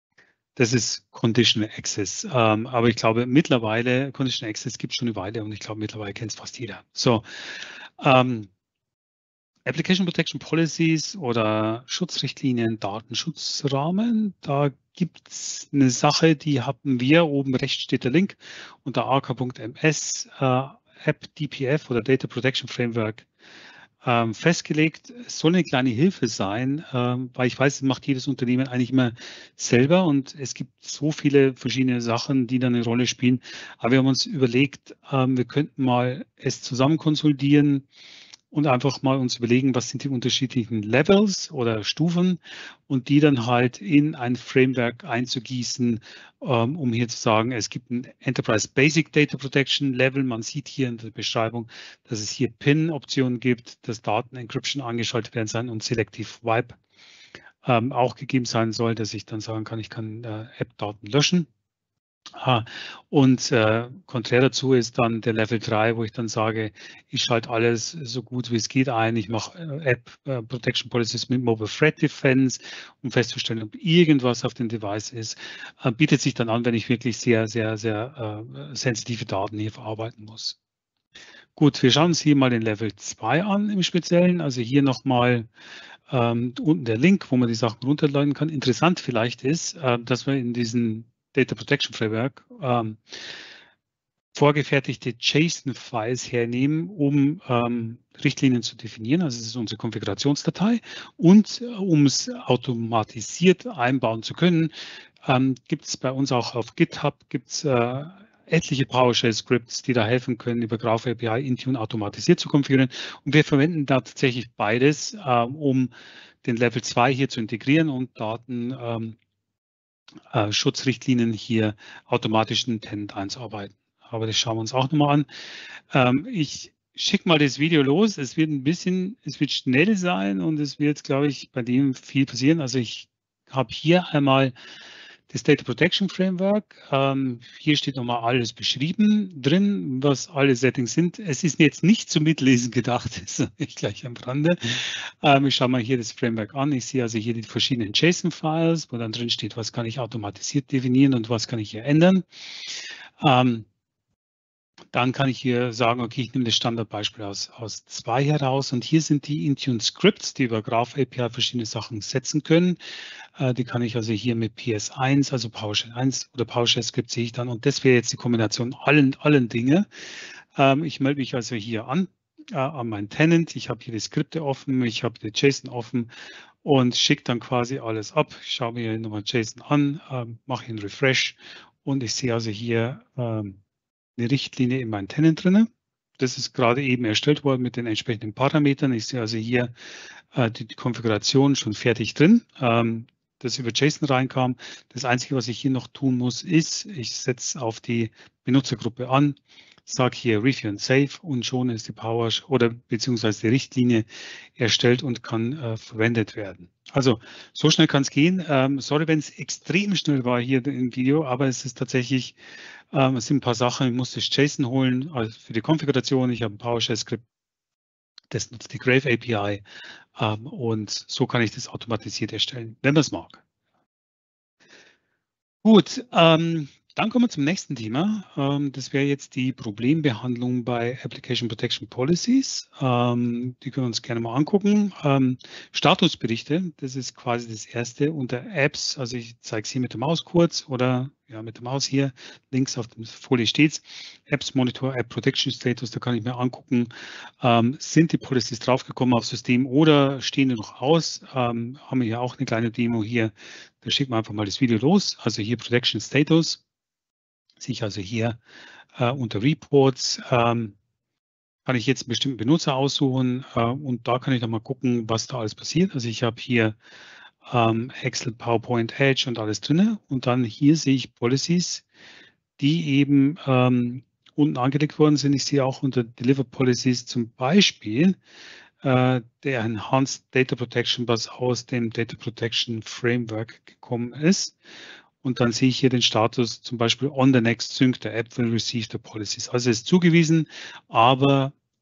Das ist Conditional Access. Ähm, aber ich glaube, mittlerweile, Conditional Access gibt es schon eine Weile und ich glaube, mittlerweile kennt es fast jeder. So, ähm, Application Protection Policies oder Schutzrichtlinien, Datenschutzrahmen, da gibt es eine Sache, die haben wir, oben rechts steht der Link, unter a k punkt m s äh, App D P F oder Data Protection Framework ähm, festgelegt. Es soll eine kleine Hilfe sein, ähm, weil ich weiß, das macht jedes Unternehmen eigentlich immer selber und es gibt so viele verschiedene Sachen, die dann eine Rolle spielen. Aber wir haben uns überlegt, ähm, wir könnten mal es zusammen konsolidieren und einfach mal uns überlegen, was sind die unterschiedlichen Levels oder Stufen und die dann halt in ein Framework einzugießen, ähm, um hier zu sagen, es gibt ein Enterprise Basic Data Protection Level. Man sieht hier in der Beschreibung, dass es hier P I N-Optionen gibt, dass Daten Encryption angeschaltet werden sein und Selective Wipe ähm, auch gegeben sein soll, dass ich dann sagen kann, ich kann äh, App-Daten löschen. Ah, und äh, konträr dazu ist dann der Level drei, wo ich dann sage, ich schalte alles so gut wie es geht ein. Ich mache äh, App äh, Protection Policies mit Mobile Threat Defense, um festzustellen, ob irgendwas auf dem Device ist. Äh, bietet sich dann an, wenn ich wirklich sehr, sehr, sehr äh, sensitive Daten hier verarbeiten muss. Gut, wir schauen uns hier mal den Level zwei an im Speziellen. Also hier nochmal ähm, unten der Link, wo man die Sachen runterladen kann. Interessant vielleicht ist, äh, dass wir in diesen Data Protection Framework ähm, vorgefertigte JSON-Files hernehmen, um ähm, Richtlinien zu definieren. Also das ist unsere Konfigurationsdatei. Und äh, um es automatisiert einbauen zu können, ähm, gibt es bei uns auch auf GitHub gibt's, äh, etliche PowerShell-Scripts, die da helfen können, über Graph A P I Intune automatisiert zu konfigurieren. Und wir verwenden da tatsächlich beides, äh, um den Level zwei hier zu integrieren und Daten ähm, Äh, Schutzrichtlinien hier automatisch in Tenant einzuarbeiten. Aber das schauen wir uns auch nochmal an. Ähm, ich schicke mal das Video los. Es wird ein bisschen, es wird schnell sein und es wird, glaube ich, bei dem viel passieren. Also ich habe hier einmal das Data Protection Framework. Ähm, hier steht nochmal alles beschrieben drin, was alle Settings sind. Es ist jetzt nicht zum Mitlesen gedacht, das sage ich gleich am Rande. Ähm, ich schaue mal hier das Framework an. Ich sehe also hier die verschiedenen JSON-Files, wo dann drin steht, was kann ich automatisiert definieren und was kann ich hier ändern. Ähm, Dann kann ich hier sagen, okay, ich nehme das Standardbeispiel aus, aus zwei heraus und hier sind die Intune Scripts, die über Graph A P I verschiedene Sachen setzen können. Äh, die kann ich also hier mit P S eins, also PowerShell eins oder PowerShell Script sehe ich dann und das wäre jetzt die Kombination allen, allen Dinge. Ähm, ich melde mich also hier an, äh, an meinen Tenant. Ich habe hier die Skripte offen, ich habe die JSON offen und schicke dann quasi alles ab. Ich schaue mir nochmal JSON an, ähm, mache einen Refresh und ich sehe also hier ähm, eine Richtlinie in meinen Tenant drin. Das ist gerade eben erstellt worden mit den entsprechenden Parametern. Ich sehe also hier äh, die, die Konfiguration schon fertig drin, ähm, das über JSON reinkam. Das Einzige, was ich hier noch tun muss, ist, ich setze auf die Benutzergruppe an, sage hier Review and Save und schon ist die Power oder beziehungsweise die Richtlinie erstellt und kann äh, verwendet werden. Also so schnell kann es gehen. Ähm, sorry, wenn es extrem schnell war hier im Video, aber es ist tatsächlich, ähm, es sind ein paar Sachen. Ich muss das JSON holen also für die Konfiguration. Ich habe ein PowerShell-Skript, das nutzt die Graph A P I ähm, und so kann ich das automatisiert erstellen, wenn man es mag. Gut, ähm, dann kommen wir zum nächsten Thema. Ähm, das wäre jetzt die Problembehandlung bei Application Protection Policies. Ähm, die können wir uns gerne mal angucken. Ähm, Statusberichte, das ist quasi das erste unter Apps. Also ich zeige es hier mit der Maus kurz oder ja mit der Maus hier. Links auf der Folie steht es. Apps Monitor, App Protection Status, da kann ich mir angucken, ähm, sind die Policies draufgekommen aufs System oder stehen die noch aus? Ähm, haben wir hier auch eine kleine Demo hier. Da schicken wir einfach mal das Video los. Also hier Protection Status. Sehe ich also hier äh, unter Reports, ähm, kann ich jetzt einen bestimmten Benutzer aussuchen äh, und da kann ich dann mal gucken, was da alles passiert. Also ich habe hier ähm, Excel, PowerPoint, Edge und alles drin und dann hier sehe ich Policies, die eben ähm, unten angelegt worden sind. Ich sehe auch unter Deliver Policies zum Beispiel äh, der Enhanced Data Protection, was aus dem Data Protection Framework gekommen ist. Und dann sehe ich hier den Status zum Beispiel on the next sync, the app will receive the policies. Also es ist zugewiesen, aber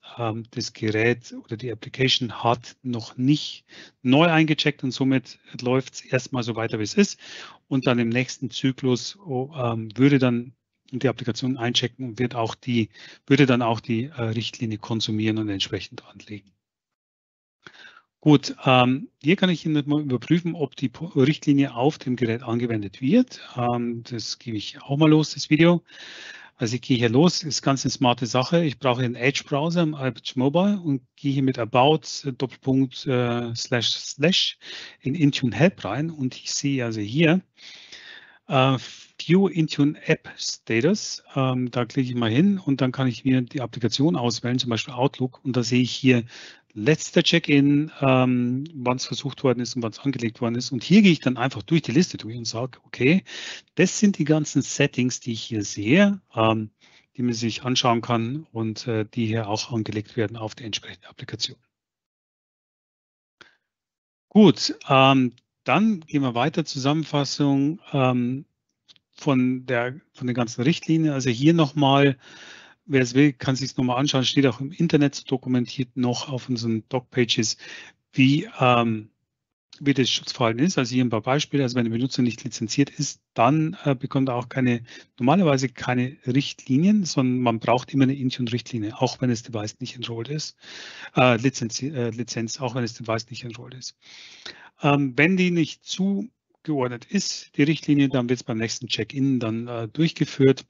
ähm, das Gerät oder die Application hat noch nicht neu eingecheckt und somit läuft es erstmal so weiter, wie es ist. Und dann im nächsten Zyklus oh, ähm, würde dann die Applikation einchecken und wird auch die, würde dann auch die äh, Richtlinie konsumieren und entsprechend anlegen. Gut, ähm, hier kann ich Ihnen mal überprüfen, ob die Richtlinie auf dem Gerät angewendet wird. Ähm, das gebe ich auch mal los, das Video. Also ich gehe hier los, ist ganz eine smarte Sache. Ich brauche einen Edge-Browser im Edge Mobile und gehe hier mit About, Doppelpunkt, äh, Slash, Slash in Intune Help rein und ich sehe also hier äh, View Intune App Status. Ähm, da klicke ich mal hin und dann kann ich mir die Applikation auswählen, zum Beispiel Outlook, und da sehe ich hier letzter Check-in, ähm, wann es versucht worden ist und wann es angelegt worden ist. Und hier gehe ich dann einfach durch die Liste durch und sage, okay, das sind die ganzen Settings, die ich hier sehe, ähm, die man sich anschauen kann und äh, die hier auch angelegt werden auf die entsprechende Applikation. Gut, ähm, dann gehen wir weiter. Zusammenfassung ähm, von der von den ganzen Richtlinien. Also hier nochmal, wer es will, kann sich es nochmal anschauen. Steht auch im Internet dokumentiert noch auf unseren Doc-Pages, wie, ähm, wie das Schutzverhalten ist. Also hier ein paar Beispiele. Also wenn der Benutzer nicht lizenziert ist, dann äh, bekommt er auch keine, normalerweise keine Richtlinien, sondern man braucht immer eine Intune-Richtlinie, auch wenn das Device nicht enrolled ist. Äh, Lizenz, äh, Lizenz, auch wenn das Device nicht enrolled ist. Ähm, wenn die nicht zugeordnet ist, die Richtlinie, dann wird es beim nächsten Check-in dann äh, durchgeführt.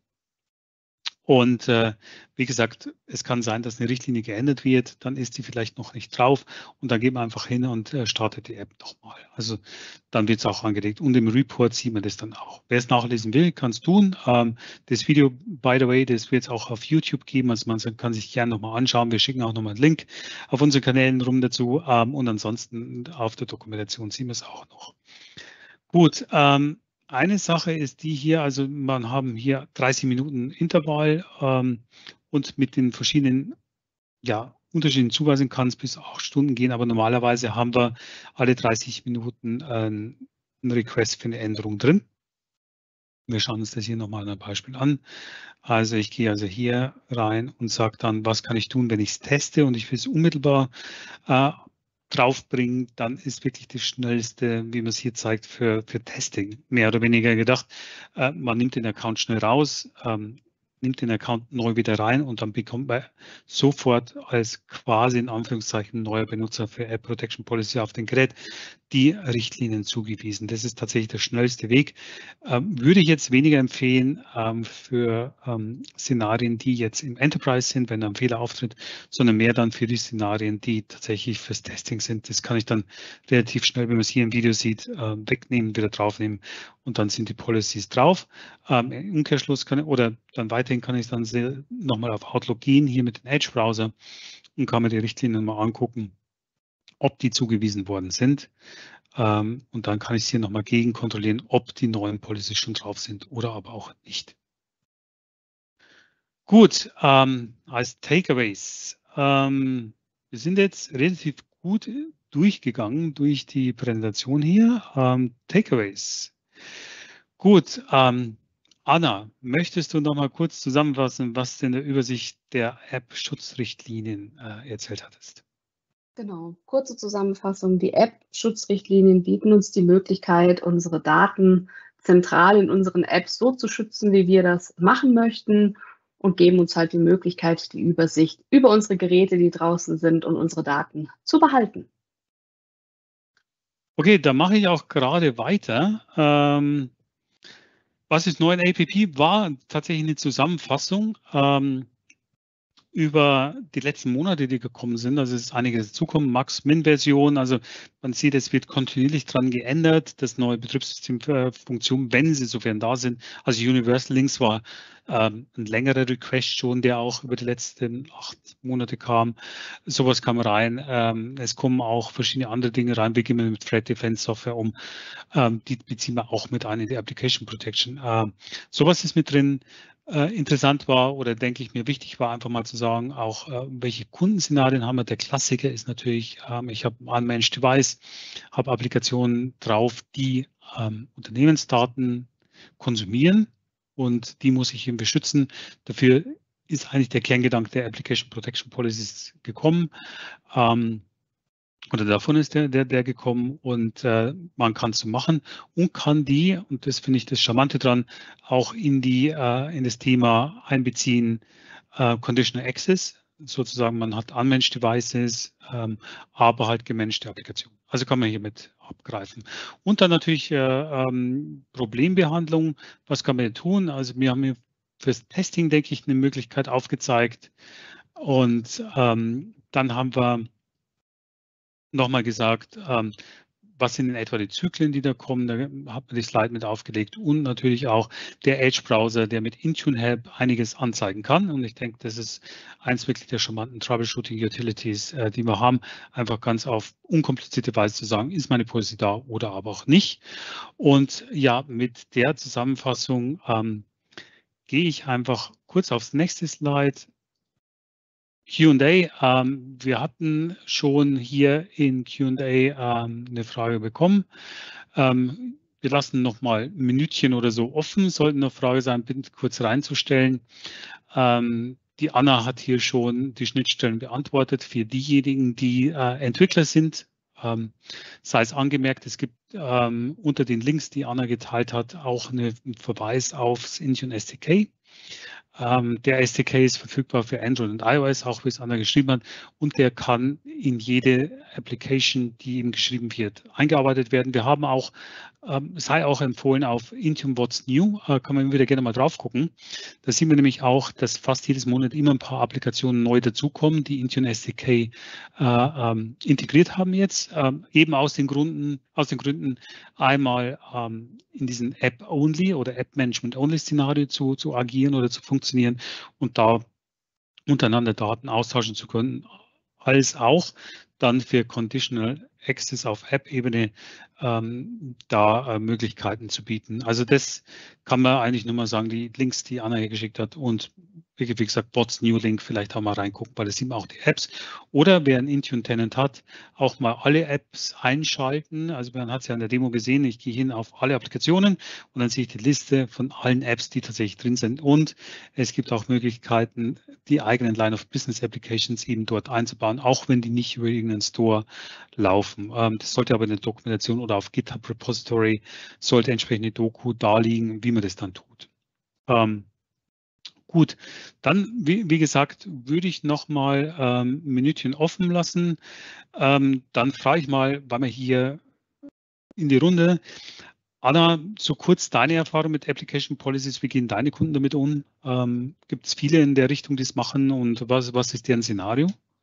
Und äh, wie gesagt, es kann sein, dass eine Richtlinie geändert wird, dann ist die vielleicht noch nicht drauf und dann geht man einfach hin und äh, startet die App nochmal. Also dann wird es auch angelegt und im Report sieht man das dann auch. Wer es nachlesen will, kann es tun. Ähm, das Video, by the way, das wird es auch auf YouTube geben, also man kann sich gerne nochmal anschauen. Wir schicken auch nochmal einen Link auf unseren Kanälen rum dazu ähm, und ansonsten auf der Dokumentation sehen wir es auch noch. Gut, ähm, eine Sache ist die hier, also man haben hier dreißig Minuten Intervall ähm, und mit den verschiedenen, ja, unterschiedlichen Zuweisungen kann es bis acht Stunden gehen, aber normalerweise haben wir alle dreißig Minuten äh, einen Request für eine Änderung drin. Wir schauen uns das hier nochmal an einem Beispiel an. Also ich gehe also hier rein und sage dann, was kann ich tun, wenn ich es teste und ich will es unmittelbar äh, draufbringen, dann ist wirklich das Schnellste, wie man es hier zeigt, für, für Testing mehr oder weniger gedacht. Äh, man nimmt den Account schnell raus, ähm, nimmt den Account neu wieder rein und dann bekommt man sofort als quasi in Anführungszeichen neuer Benutzer für App Protection Policy auf dem Gerät die Richtlinien zugewiesen. Das ist tatsächlich der schnellste Weg. Ähm, würde ich jetzt weniger empfehlen ähm, für ähm, Szenarien, die jetzt im Enterprise sind, wenn ein Fehler auftritt, sondern mehr dann für die Szenarien, die tatsächlich fürs Testing sind. Das kann ich dann relativ schnell, wenn man es hier im Video sieht, äh, wegnehmen, wieder draufnehmen und dann sind die Policies drauf. Ähm, Im Umkehrschluss kann ich, oder dann weiterhin kann ich dann nochmal auf Outlook gehen, hier mit dem Edge-Browser und kann mir die Richtlinien mal angucken, ob die zugewiesen worden sind. Ähm, und dann kann ich es hier nochmal gegen kontrollieren, ob die neuen Policies schon drauf sind oder aber auch nicht. Gut, ähm, als Takeaways. Ähm, wir sind jetzt relativ gut durchgegangen durch die Präsentation hier. Ähm, Takeaways. Gut, ähm, Anna, möchtest du noch mal kurz zusammenfassen, was du in der Übersicht der App-Schutzrichtlinien äh, erzählt hattest? Genau, kurze Zusammenfassung. Die App-Schutzrichtlinien bieten uns die Möglichkeit, unsere Daten zentral in unseren Apps so zu schützen, wie wir das machen möchten und geben uns halt die Möglichkeit, die Übersicht über unsere Geräte, die draußen sind und unsere Daten zu behalten. Okay, da mache ich auch gerade weiter. Ähm, was ist neu in A P P? War tatsächlich eine Zusammenfassung ähm, über die letzten Monate, die gekommen sind. Also es ist einiges dazukommen, Max-Min-Version. Also man sieht, es wird kontinuierlich dran geändert, das neue Betriebssystemfunktion, wenn sie sofern da sind. Also Universal Links war ähm, ein längerer Request schon, der auch über die letzten acht Monate kam. Sowas kam rein. Ähm, es kommen auch verschiedene andere Dinge rein. Wir gehen mit Threat Defense Software um. Ähm, die beziehen wir auch mit ein in die Application Protection. Ähm, sowas ist mit drin. Äh, interessant war oder denke ich mir wichtig war, einfach mal zu sagen, auch äh, welche Kundenszenarien haben wir. Der Klassiker ist natürlich, ähm, ich habe ein Unmanaged Device, habe Applikationen drauf, die ähm, Unternehmensdaten konsumieren und die muss ich eben beschützen. Dafür ist eigentlich der Kerngedanke der Application Protection Policies gekommen. Ähm, oder davon ist der, der, der gekommen und äh, man kann es so machen und kann die, und das finde ich das Charmante dran, auch in, die, äh, in das Thema einbeziehen, äh, Conditional Access. Sozusagen, man hat Unmanaged Devices, ähm, aber halt gemanagte Applikationen. Also kann man hiermit abgreifen. Und dann natürlich äh, ähm, Problembehandlung. Was kann man hier tun? Also wir haben hier fürs Testing, denke ich, eine Möglichkeit aufgezeigt. Und ähm, dann haben wir nochmal gesagt, ähm, was sind in etwa die Zyklen, die da kommen. Da hat man die Slide mit aufgelegt und natürlich auch der Edge-Browser, der mit Intune Help einiges anzeigen kann. Und ich denke, das ist eins wirklich der charmanten Troubleshooting-Utilities, äh, die wir haben, einfach ganz auf unkomplizierte Weise zu sagen, ist meine Policy da oder aber auch nicht. Und ja, mit der Zusammenfassung ähm, gehe ich einfach kurz aufs nächste Slide. Q und A, ähm, wir hatten schon hier in Q und A ähm, eine Frage bekommen. Ähm, wir lassen noch mal ein Minütchen oder so offen, sollten noch Frage sein, bitte kurz reinzustellen. Ähm, die Anna hat hier schon die Schnittstellen beantwortet für diejenigen, die äh, Entwickler sind. Ähm, sei es angemerkt, es gibt ähm, unter den Links, die Anna geteilt hat, auch einen Verweis aufs Intune S D K. Ähm, der S D K ist verfügbar für Android und iOS, auch wie es Anna geschrieben hat, und der kann in jede Application, die ihm geschrieben wird, eingearbeitet werden. Wir haben auch, ähm, sei auch empfohlen auf Intune What's New, äh, kann man wieder gerne mal drauf gucken. Da sehen wir nämlich auch, dass fast jedes Monat immer ein paar Applikationen neu dazukommen, die Intune S D K äh, ähm, integriert haben jetzt, ähm, eben aus den Gründen, aus den Gründen einmal ähm, in diesen App-Only oder App-Management-Only-Szenario zu, zu agieren oder zu funktionieren und da untereinander Daten austauschen zu können, als auch dann für Conditional Access auf App-Ebene ähm, da äh, Möglichkeiten zu bieten. Also das kann man eigentlich nur mal sagen, die Links, die Anna hier geschickt hat und wie gesagt, What's New Link, vielleicht auch mal reingucken, weil das sind auch die Apps. Oder wer ein Intune Tenant hat, auch mal alle Apps einschalten. Also man hat es ja in der Demo gesehen, ich gehe hin auf alle Applikationen und dann sehe ich die Liste von allen Apps, die tatsächlich drin sind. Und es gibt auch Möglichkeiten, die eigenen Line of Business Applications eben dort einzubauen, auch wenn die nicht über irgendeinen Store laufen. Ähm, das sollte aber in der Dokumentation oder auf GitHub Repository sollte entsprechende Doku darliegen, wie man das dann tut. Ähm, Gut, dann, wie, wie gesagt, würde ich noch mal ähm, ein Minütchen offen lassen. Ähm, dann frage ich mal, weil wir hier in die Runde. Anna, so kurz deine Erfahrung mit Application Policies. Wie gehen deine Kunden damit um? Ähm, Gibt es viele in der Richtung, die es machen und was, was ist deren Szenario?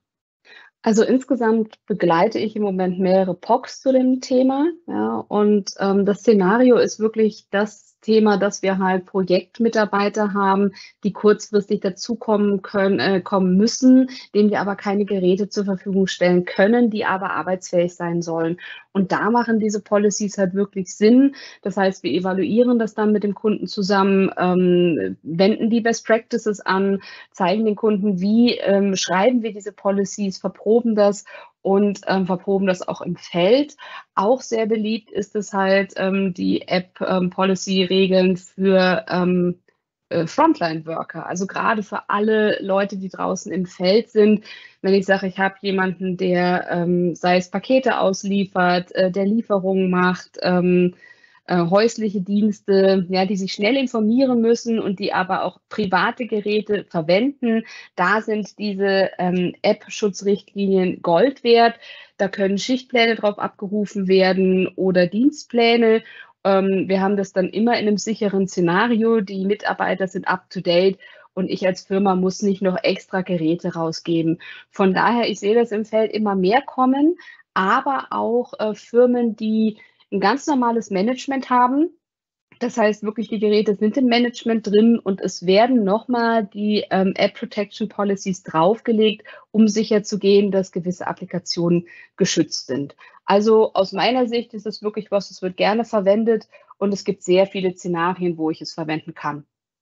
Also insgesamt begleite ich im Moment mehrere P O Cs zu dem Thema. Ja, und ähm, das Szenario ist wirklich das Thema, dass wir halt Projektmitarbeiter haben, die kurzfristig dazukommen können, äh, kommen müssen, denen wir aber keine Geräte zur Verfügung stellen können, die aber arbeitsfähig sein sollen. Und da machen diese Policies halt wirklich Sinn. Das heißt, wir evaluieren das dann mit dem Kunden zusammen, ähm, wenden die Best Practices an, zeigen den Kunden, wie ähm, schreiben wir diese Policies, verproben das und ähm, verproben das auch im Feld. Auch sehr beliebt ist es halt ähm, die App-Policy-Regeln ähm, für ähm, äh, Frontline-Worker, also gerade für alle Leute, die draußen im Feld sind. Wenn ich sage, ich habe jemanden, der ähm, sei es Pakete ausliefert, äh, der Lieferungen macht, ähm, äh, häusliche Dienste, ja, die sich schnell informieren müssen und die aber auch private Geräte verwenden. Da sind diese ähm, App-Schutzrichtlinien Gold wert. Da können Schichtpläne drauf abgerufen werden oder Dienstpläne. Ähm, wir haben das dann immer in einem sicheren Szenario. Die Mitarbeiter sind up-to-date. Und ich als Firma muss nicht noch extra Geräte rausgeben. Von daher, ich sehe das im Feld immer mehr kommen, aber auch äh, Firmen, die ein ganz normales Management haben. Das heißt wirklich, die Geräte sind im Management drin und es werden nochmal die ähm, App Protection Policies draufgelegt, um sicherzugehen, dass gewisse Applikationen geschützt sind. Also aus meiner Sicht ist es wirklich was, das wird gerne verwendet und es gibt sehr viele Szenarien, wo ich es verwenden kann.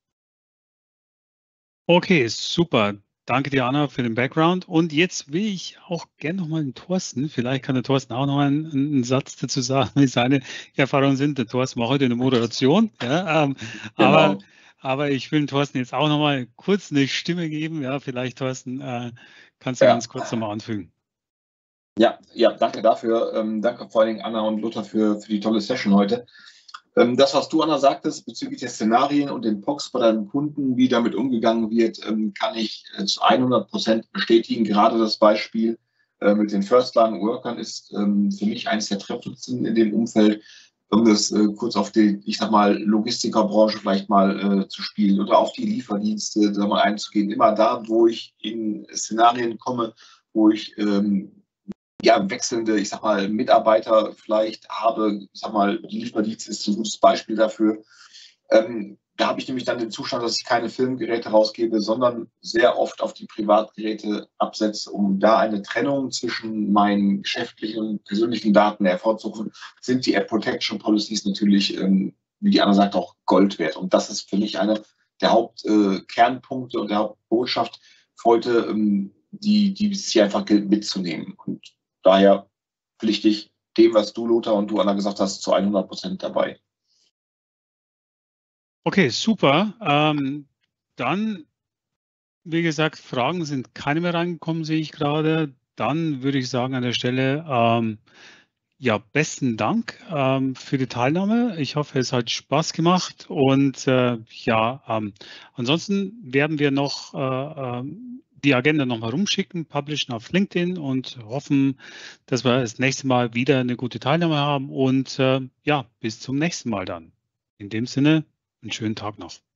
Okay, super. Danke dir, Anna, für den Background. Und jetzt will ich auch gerne nochmal den Thorsten, vielleicht kann der Thorsten auch noch einen, einen Satz dazu sagen, wie seine Erfahrungen sind. Der Thorsten macht heute eine Moderation. Ja, ähm, genau. Aber Aber ich will Thorsten jetzt auch nochmal kurz eine Stimme geben. Ja, vielleicht, Thorsten, äh, kannst du ja. ganz kurz nochmal anfügen. Ja, ja, danke dafür. Ähm, danke vor allen Dingen Anna und Lothar für, für die tolle Session heute. Ähm, das, was du, Anna, sagtest bezüglich der Szenarien und den P O Cs bei deinen Kunden, wie damit umgegangen wird, ähm, kann ich äh, zu hundert Prozent bestätigen. Gerade das Beispiel äh, mit den First-Line-Workern ist ähm, für mich eines der treffendsten in dem Umfeld, um das äh, kurz auf die, ich sag mal, Logistikerbranche vielleicht mal äh, zu spielen oder auf die Lieferdienste da mal einzugehen. Immer da, wo ich in Szenarien komme, wo ich ähm, ja, wechselnde, ich sag mal, Mitarbeiter vielleicht habe, ich sag mal, die Lieferdienst ist ein gutes Beispiel dafür. Ähm, da habe ich nämlich dann den Zustand, dass ich keine Filmgeräte rausgebe, sondern sehr oft auf die Privatgeräte absetze, um da eine Trennung zwischen meinen geschäftlichen und persönlichen Daten hervorzurufen, sind die App Protection Policies natürlich, ähm, wie die Anna sagt, auch Gold wert. Und das ist für mich eine der Hauptkernpunkte äh, und der Hauptbotschaft für heute, ähm, die, die es hier einfach gilt mitzunehmen. Und daher pflichtig dem, was du, Lothar, und du, Anna, gesagt hast, zu hundert Prozent dabei. Okay, super. Ähm, dann, wie gesagt, Fragen sind keine mehr reingekommen, sehe ich gerade. Dann würde ich sagen an der Stelle, ähm, ja, besten Dank ähm, für die Teilnahme. Ich hoffe, es hat Spaß gemacht. Und äh, ja, ähm, ansonsten werden wir noch äh, ähm, die Agenda nochmal rumschicken, publishen auf LinkedIn und hoffen, dass wir das nächste Mal wieder eine gute Teilnahme haben. Und äh, ja, bis zum nächsten Mal dann. In dem Sinne, einen schönen Tag noch.